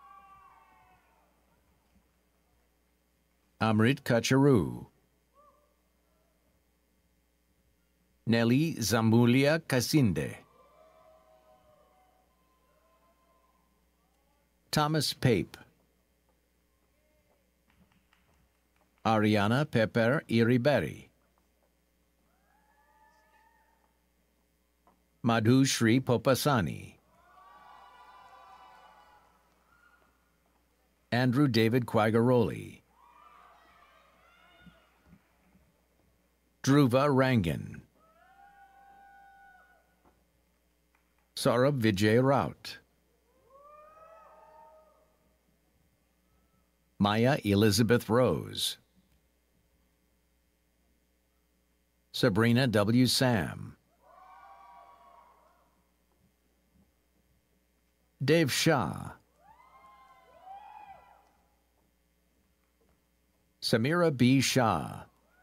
Amrit Kacharu. Nelly Zambulia Kasinde. Thomas Pape. Ariana Pepper Iriberi. Madhu Shri Popasani. Andrew David Quagaroli. Dhruva Rangan. Saurabh Vijay Raut. Maya Elizabeth Rose. Sabrina W. Sam. Dave Shah. Samira B. Shah.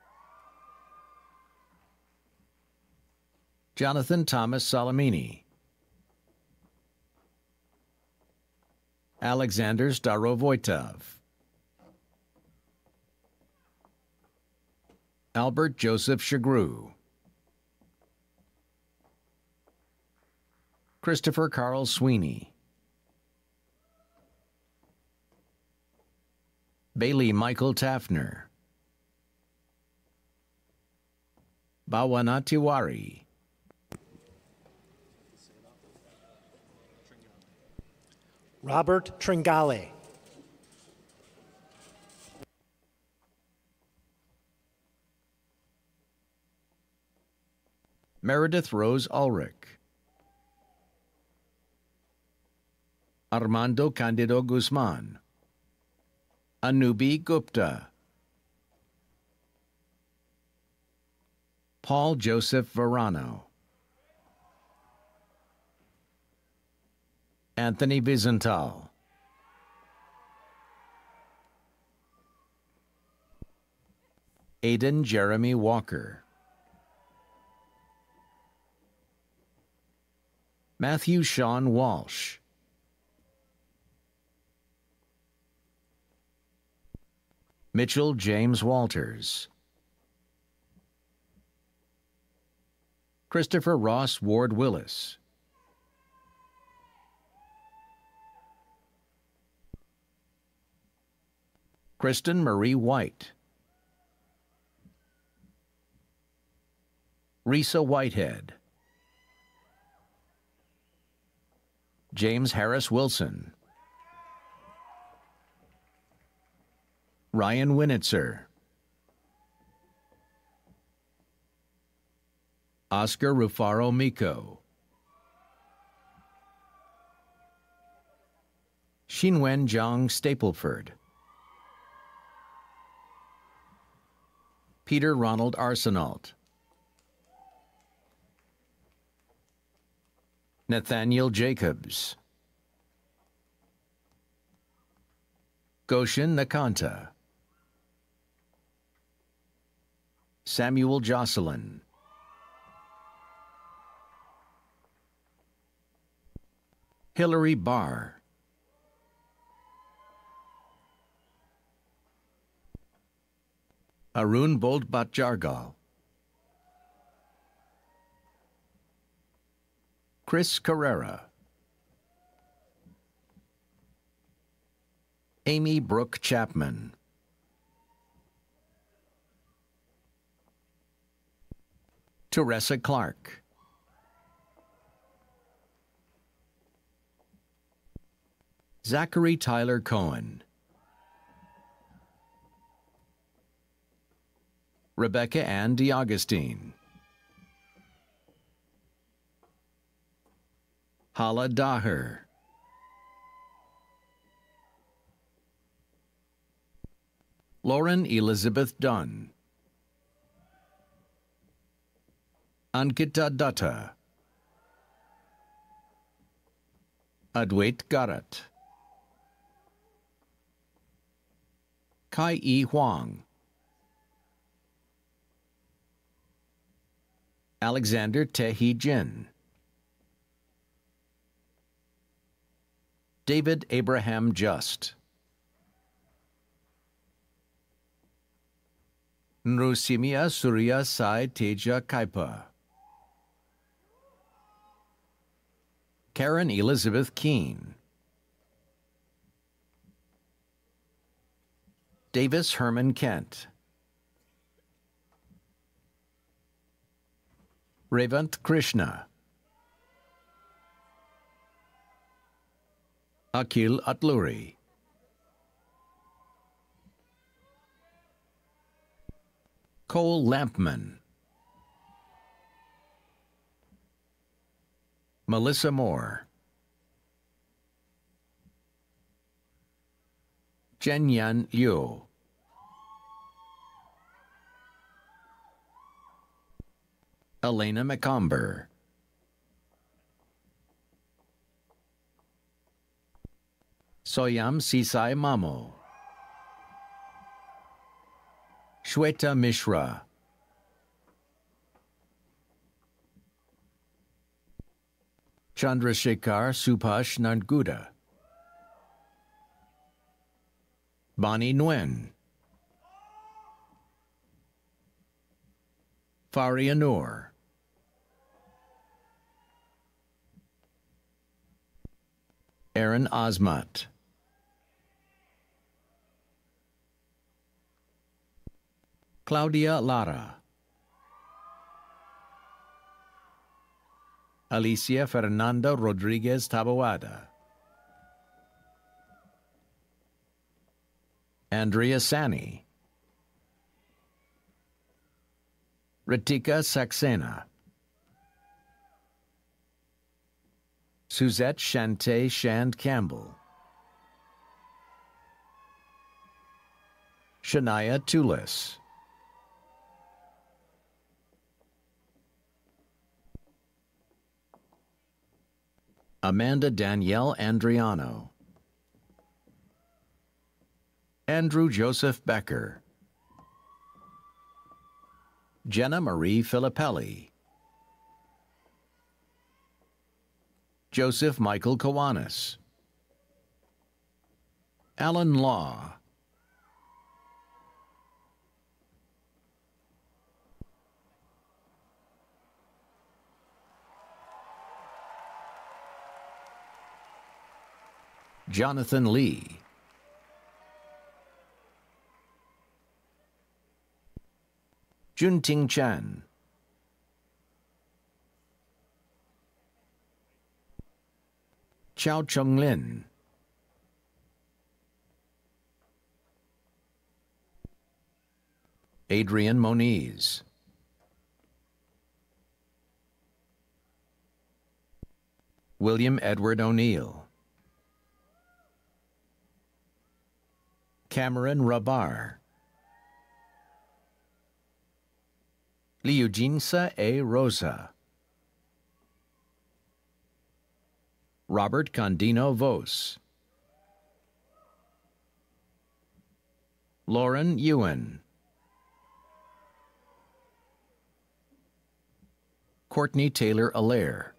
Jonathan Thomas Salamini. Alexander Starovoitov. Albert Joseph Shagru. Christopher Carl Sweeney. Bailey Michael Taffner. Bhawana Tiwari. Robert Tringale. Meredith Rose Ulrich. Armando Candido Guzman. Anubi Gupta. Paul Joseph Verano. Anthony Vizental. Aidan Jeremy Walker. Matthew Sean Walsh. Mitchell James Walters. Christopher Ross Ward Willis. Kristen Marie White. Risa Whitehead. James Harris Wilson. Ryan Winitzer. Oscar Rufaro Miko. Xinwen Zhang Stapleford. Peter Ronald Arsenault. Nathaniel Jacobs. Goshen Nakanta. Samuel Jocelyn. Hillary Barr. Arun Boldbat Jargal. Chris Carrera. Amy Brooke Chapman. Teresa Clark. Zachary Tyler Cohen. Rebecca Ann DeAugustine. Hala Daher. Lauren Elizabeth Dunn. Ankita Datta. Adwait Garat. Kai E. Huang. Alexander Tehi Jin. David Abraham Just. Nrusimha Surya Sai Teja Kaipa. Karen Elizabeth Keene. Davis Herman Kent. Revant Krishna. Akhil Atluri. Cole Lampman. Melissa Moore. Jen Yan Liu. Elena McComber. Soyam Sisai Mamo. Shweta Mishra. Chandrasekhar Subhash Nanguda. Bonnie Nguyen. Faria Noor. Aaron Osmat. Claudia Lara. Alicia Fernanda Rodriguez Taboada. Andrea Sani. Ritika Saxena. Suzette Shante Shand Campbell. Shania Tulis. Amanda Danielle Andriano. Andrew Joseph Becker. Jenna Marie Filippelli. Joseph Michael Kiwanis. Alan Law. Jonathan Lee. Junting Chan. Chao Chung Lin. Adrian Moniz. William Edward O'Neill. Cameron Rabar. Liujinsa A. Rosa. Robert Condino Vos. Lauren Ewan. Courtney Taylor Allaire.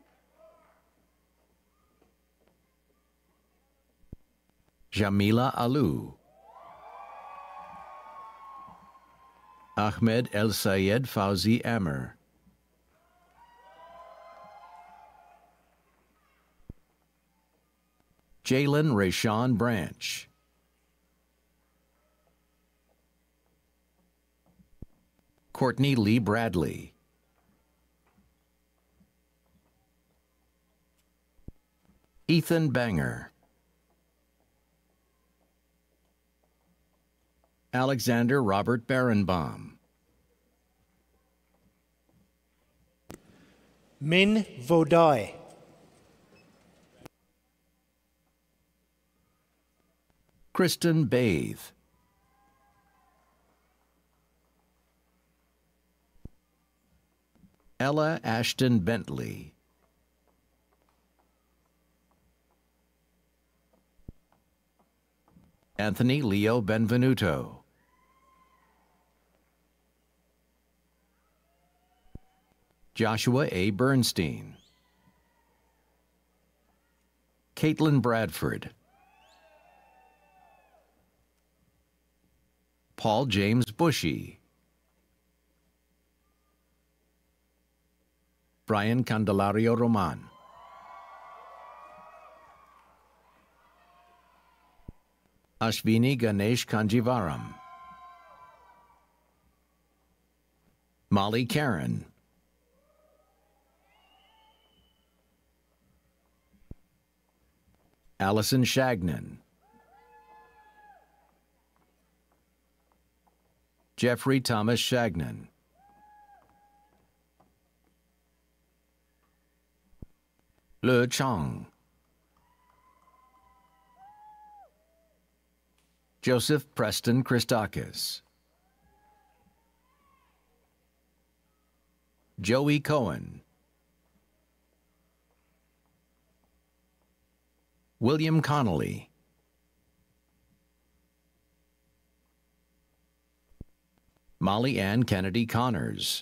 Jamila Alou. Ahmed El Sayed Fauzi Amer. Jalen Rayshawn Branch. Courtney Lee Bradley. Ethan Banger. Alexander Robert Barenbaum. Min Vodai. Kristen Bathe. Ella Ashton Bentley. Anthony Leo Benvenuto. Joshua A. Bernstein. Caitlin Bradford. Paul James Bushy. Brian Candelario Roman. Ashvini Ganesh Kanjivaram. Molly Karen. Allison Shagnon. Jeffrey Thomas Shagnon. Le Chong. Joseph Preston Christakis. Joey Cohen. William Connolly. Molly Ann Kennedy Connors.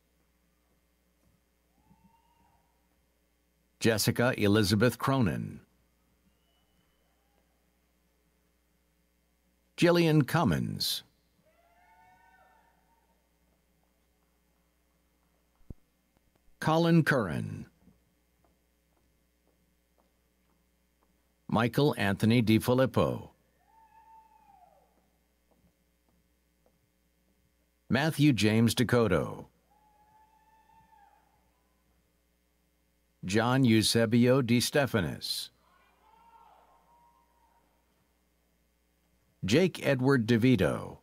Jessica Elizabeth Cronin. Jillian Cummins. Colin Curran. Michael Anthony DiFilippo. Matthew James Dakota. John Eusebio Di Stephanis. Jake Edward DeVito.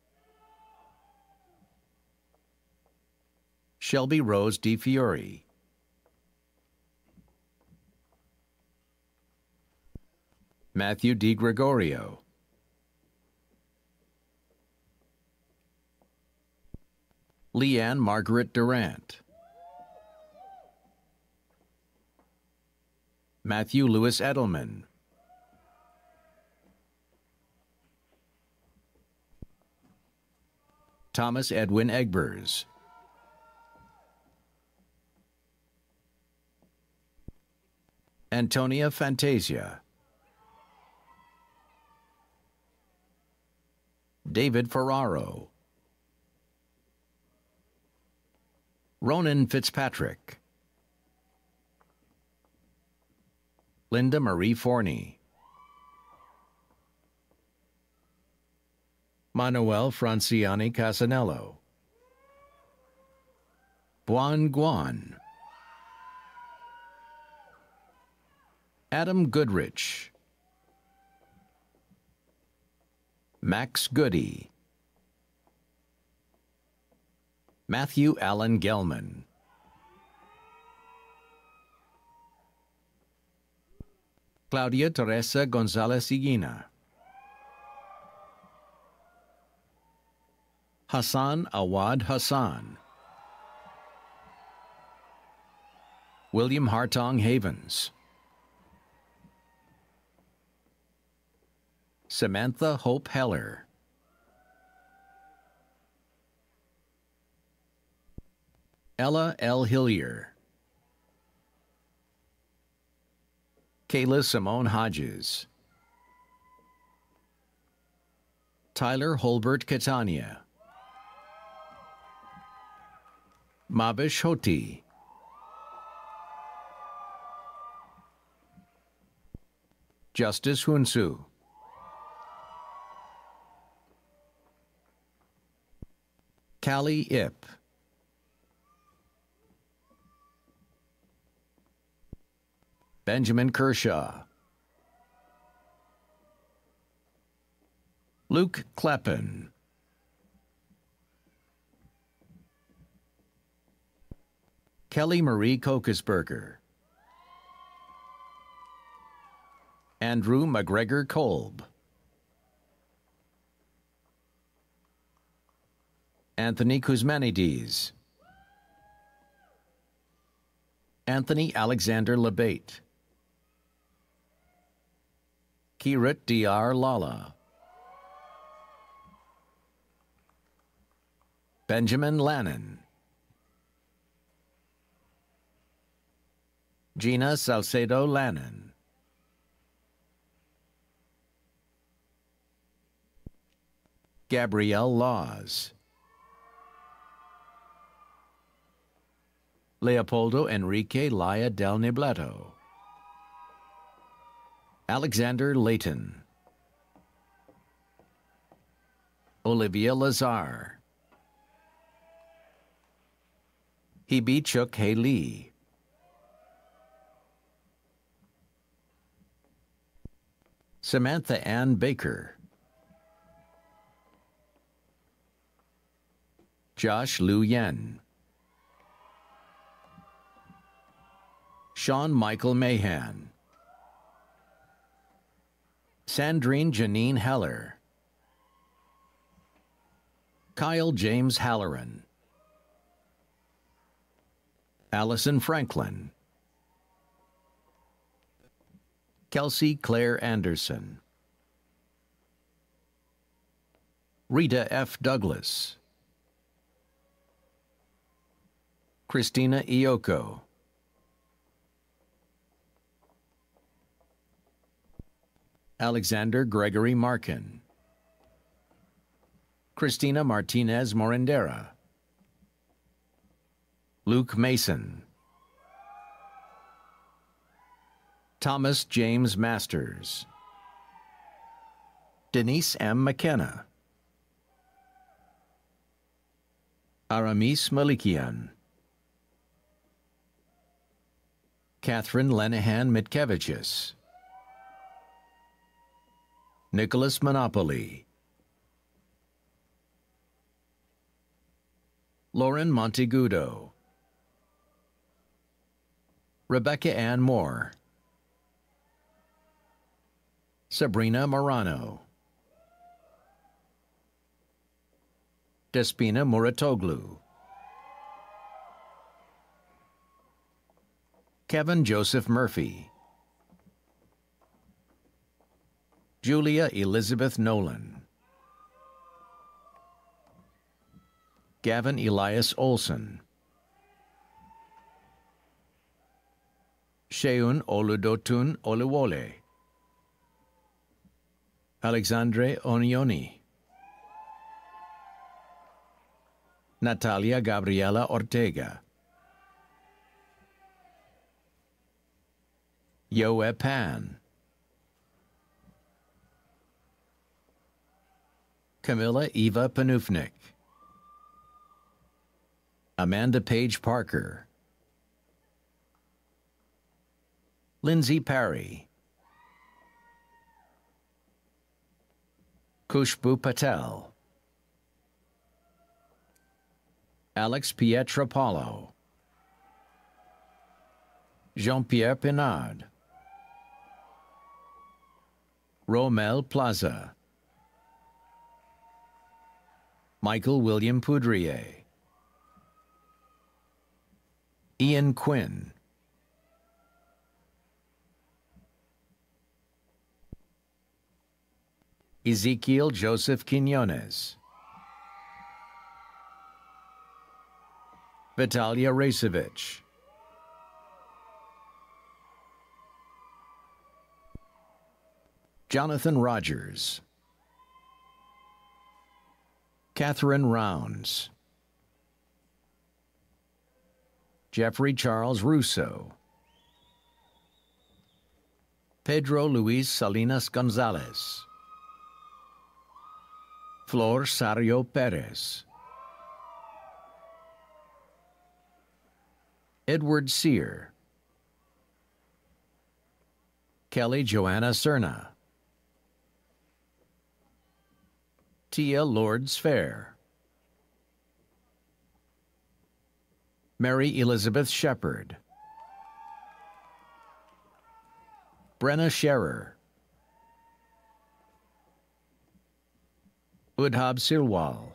Shelby Rose DiFiore. Matthew D. Gregorio. Leanne Margaret Durant. Matthew Lewis Edelman. Thomas Edwin Egbers. Antonia Fantasia. David Ferraro. Ronan Fitzpatrick. Linda Marie Forney. Manuel Franciani Casanello. Buan Guan. Adam Goodrich. Max Goody. Matthew Allen Gelman. Claudia Teresa Gonzalez Higuina. Hassan Awad Hassan. William Hartong Havens. Samantha Hope Heller. Ella L. Hillier. Kayla Simone Hodges. Tyler Holbert Catania. Mavish Hoti. Justice Hunsu. Callie Ip. Benjamin Kershaw. Luke Kleppen. Kelly Marie Kokesberger. Andrew McGregor Kolb. Anthony Kuzmanides. Anthony Alexander Labate. Kirat D.R. Lala. Benjamin Lannon. Gina Salcedo Lannon. Gabrielle Laws. Leopoldo Enrique Laya del Nibleto. Alexander Layton. Olivia Lazar. Hebe Chuk Hei Lee. Samantha Ann Baker. Josh Liu Yen. Sean Michael Mahan. Sandrine Janine Heller. Kyle James Halloran. Allison Franklin. Kelsey Claire Anderson. Rita F. Douglas. Christina Ioko. Alexander Gregory Markin. Christina Martinez Morendera. Luke Mason. Thomas James Masters. Denise M. McKenna. Aramis Malikian. Catherine Lenahan Mitkevichus. Nicholas Monopoly. Lauren Montegudo. Rebecca Ann Moore. Sabrina Morano. Despina Muratoglu. Kevin Joseph Murphy. Julia Elizabeth Nolan. Gavin Elias Olson. Sheun Oludotun Oluwole. Alexandre Onioni. Natalia Gabriela Ortega. Yoe Pan. Camilla Eva Panufnik. Amanda Page Parker. Lindsay Parry. Kushbu Patel. Alex Pietropalo. Jean-Pierre Pinard. Romel Plaza. Michael William Poudrier. Ian Quinn. Ezekiel Joseph Quinones. Vitalia Rasevich. Jonathan Rogers. Catherine Rounds. Jeffrey Charles Russo. Pedro Luis Salinas Gonzalez. Flor Sario Perez. Edward Sear, Kelly Joanna Cerna, Tia Lords Fair, Mary Elizabeth Shepherd, Brenna Scherer, Udhab Silwal,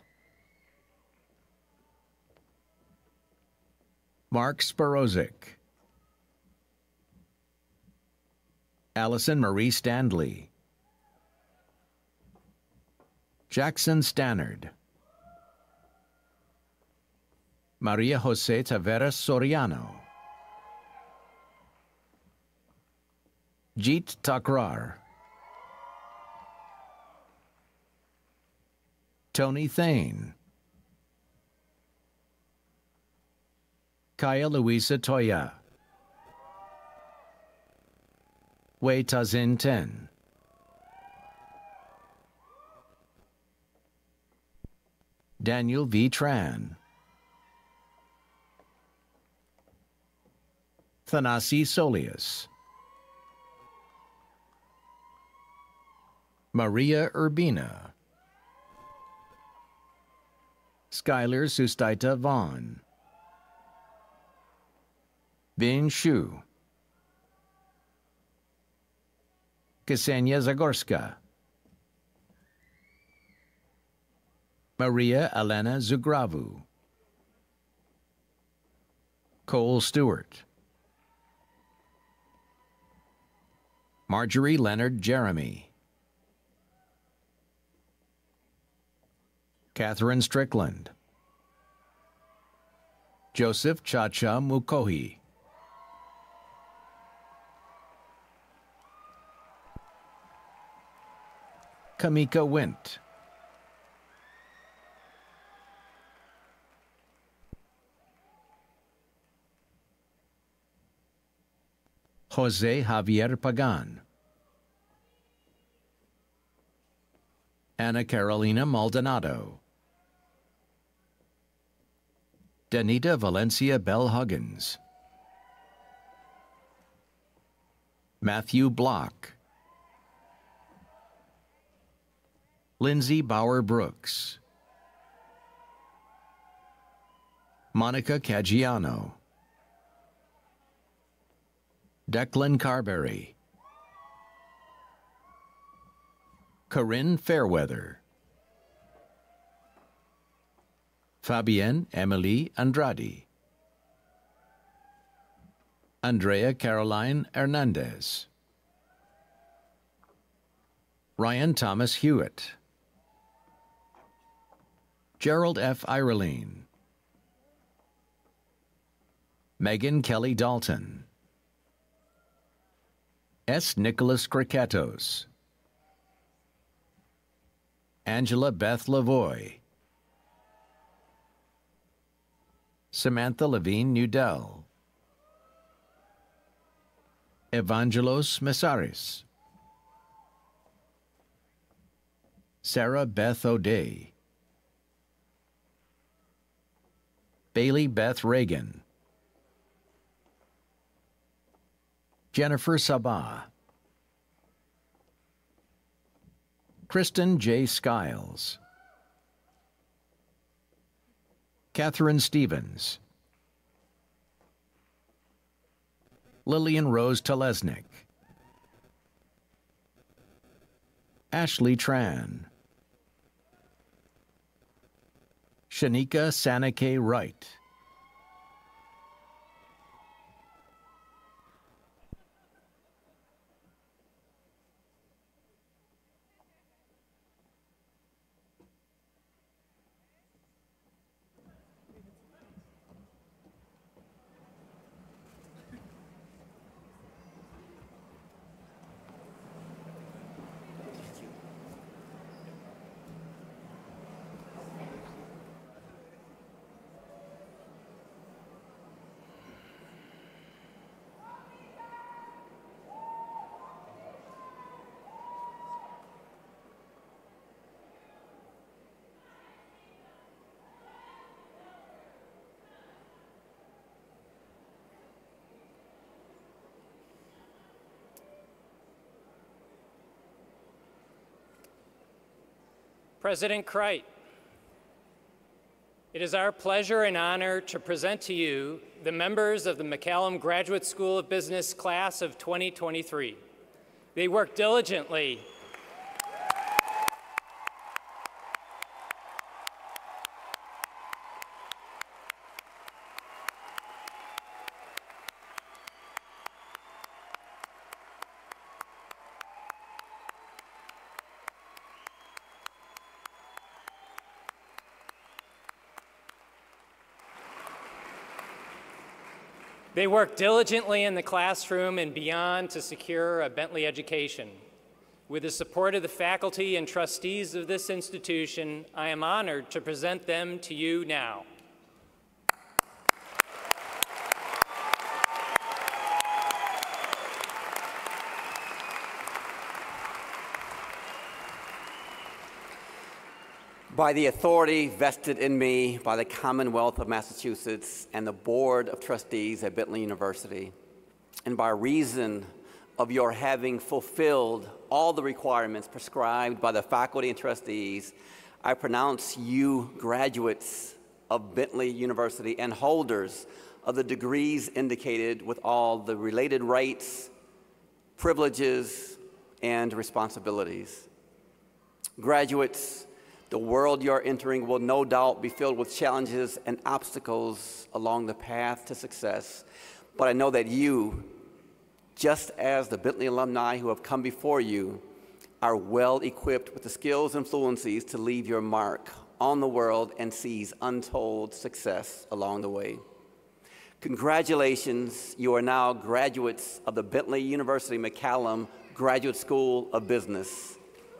Mark Sparozik, Allison Marie Standley, Jackson Stannard, Maria Jose Taveras Soriano, Jeet Takrar, Tony Thane, Kaya Luisa Toya, Wei Tazin Ten, Daniel V. Tran, Thanasi Solius, Maria Urbina, Skylar Sustaita Vaughn, Bin Shu, Ksenia Zagorska, Maria Elena Zugravu, Cole Stewart, Marjorie Leonard Jeremy, Catherine Strickland, Joseph Chacha Mukohi, Kamika Wint, Jose Javier Pagan, Anna Carolina Maldonado, Danita Valencia Bell Huggins, Matthew Block, Lindsay Bauer Brooks, Monica Caggiano, Declan Carberry, Corinne Fairweather, Fabienne Emily Andrade, Andrea Caroline Hernandez, Ryan Thomas Hewitt, Gerald F. Ireline, Megan Kelly Dalton, S. Nicholas Criquetos, Angela Beth Lavoie, Samantha Levine Nudell, Evangelos Mesaris, Sarah Beth O'Day, Bailey Beth Reagan, Jennifer Sabah, Kristen J. Skiles, Catherine Stevens, Lillian Rose Telesnik, Ashley Tran, Shanika Sanake Wright, President Crite, it is our pleasure and honor to present to you the members of the McCallum Graduate School of Business class of 2023. They worked diligently They worked diligently in the classroom and beyond to secure a Bentley education. With the support of the faculty and trustees of this institution, I am honored to present them to you now. By the authority vested in me by the Commonwealth of Massachusetts and the Board of Trustees at Bentley University, and by reason of your having fulfilled all the requirements prescribed by the faculty and trustees, I pronounce you graduates of Bentley University and holders of the degrees indicated with all the related rights, privileges, and responsibilities. Graduates, the world you're entering will no doubt be filled with challenges and obstacles along the path to success. But I know that you, just as the Bentley alumni who have come before you, are well equipped with the skills and fluencies to leave your mark on the world and seize untold success along the way. Congratulations, you are now graduates of the Bentley University McCallum Graduate School of Business.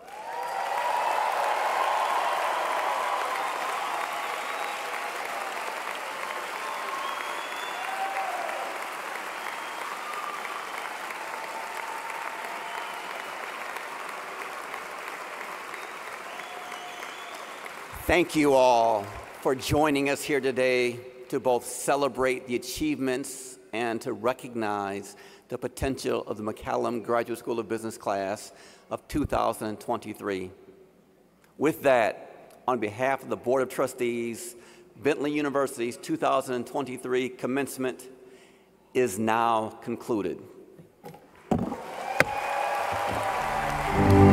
Thank you all for joining us here today to both celebrate the achievements and to recognize the potential of the McCallum Graduate School of Business class of 2023. With that, on behalf of the Board of Trustees, Bentley University's 2023 commencement is now concluded.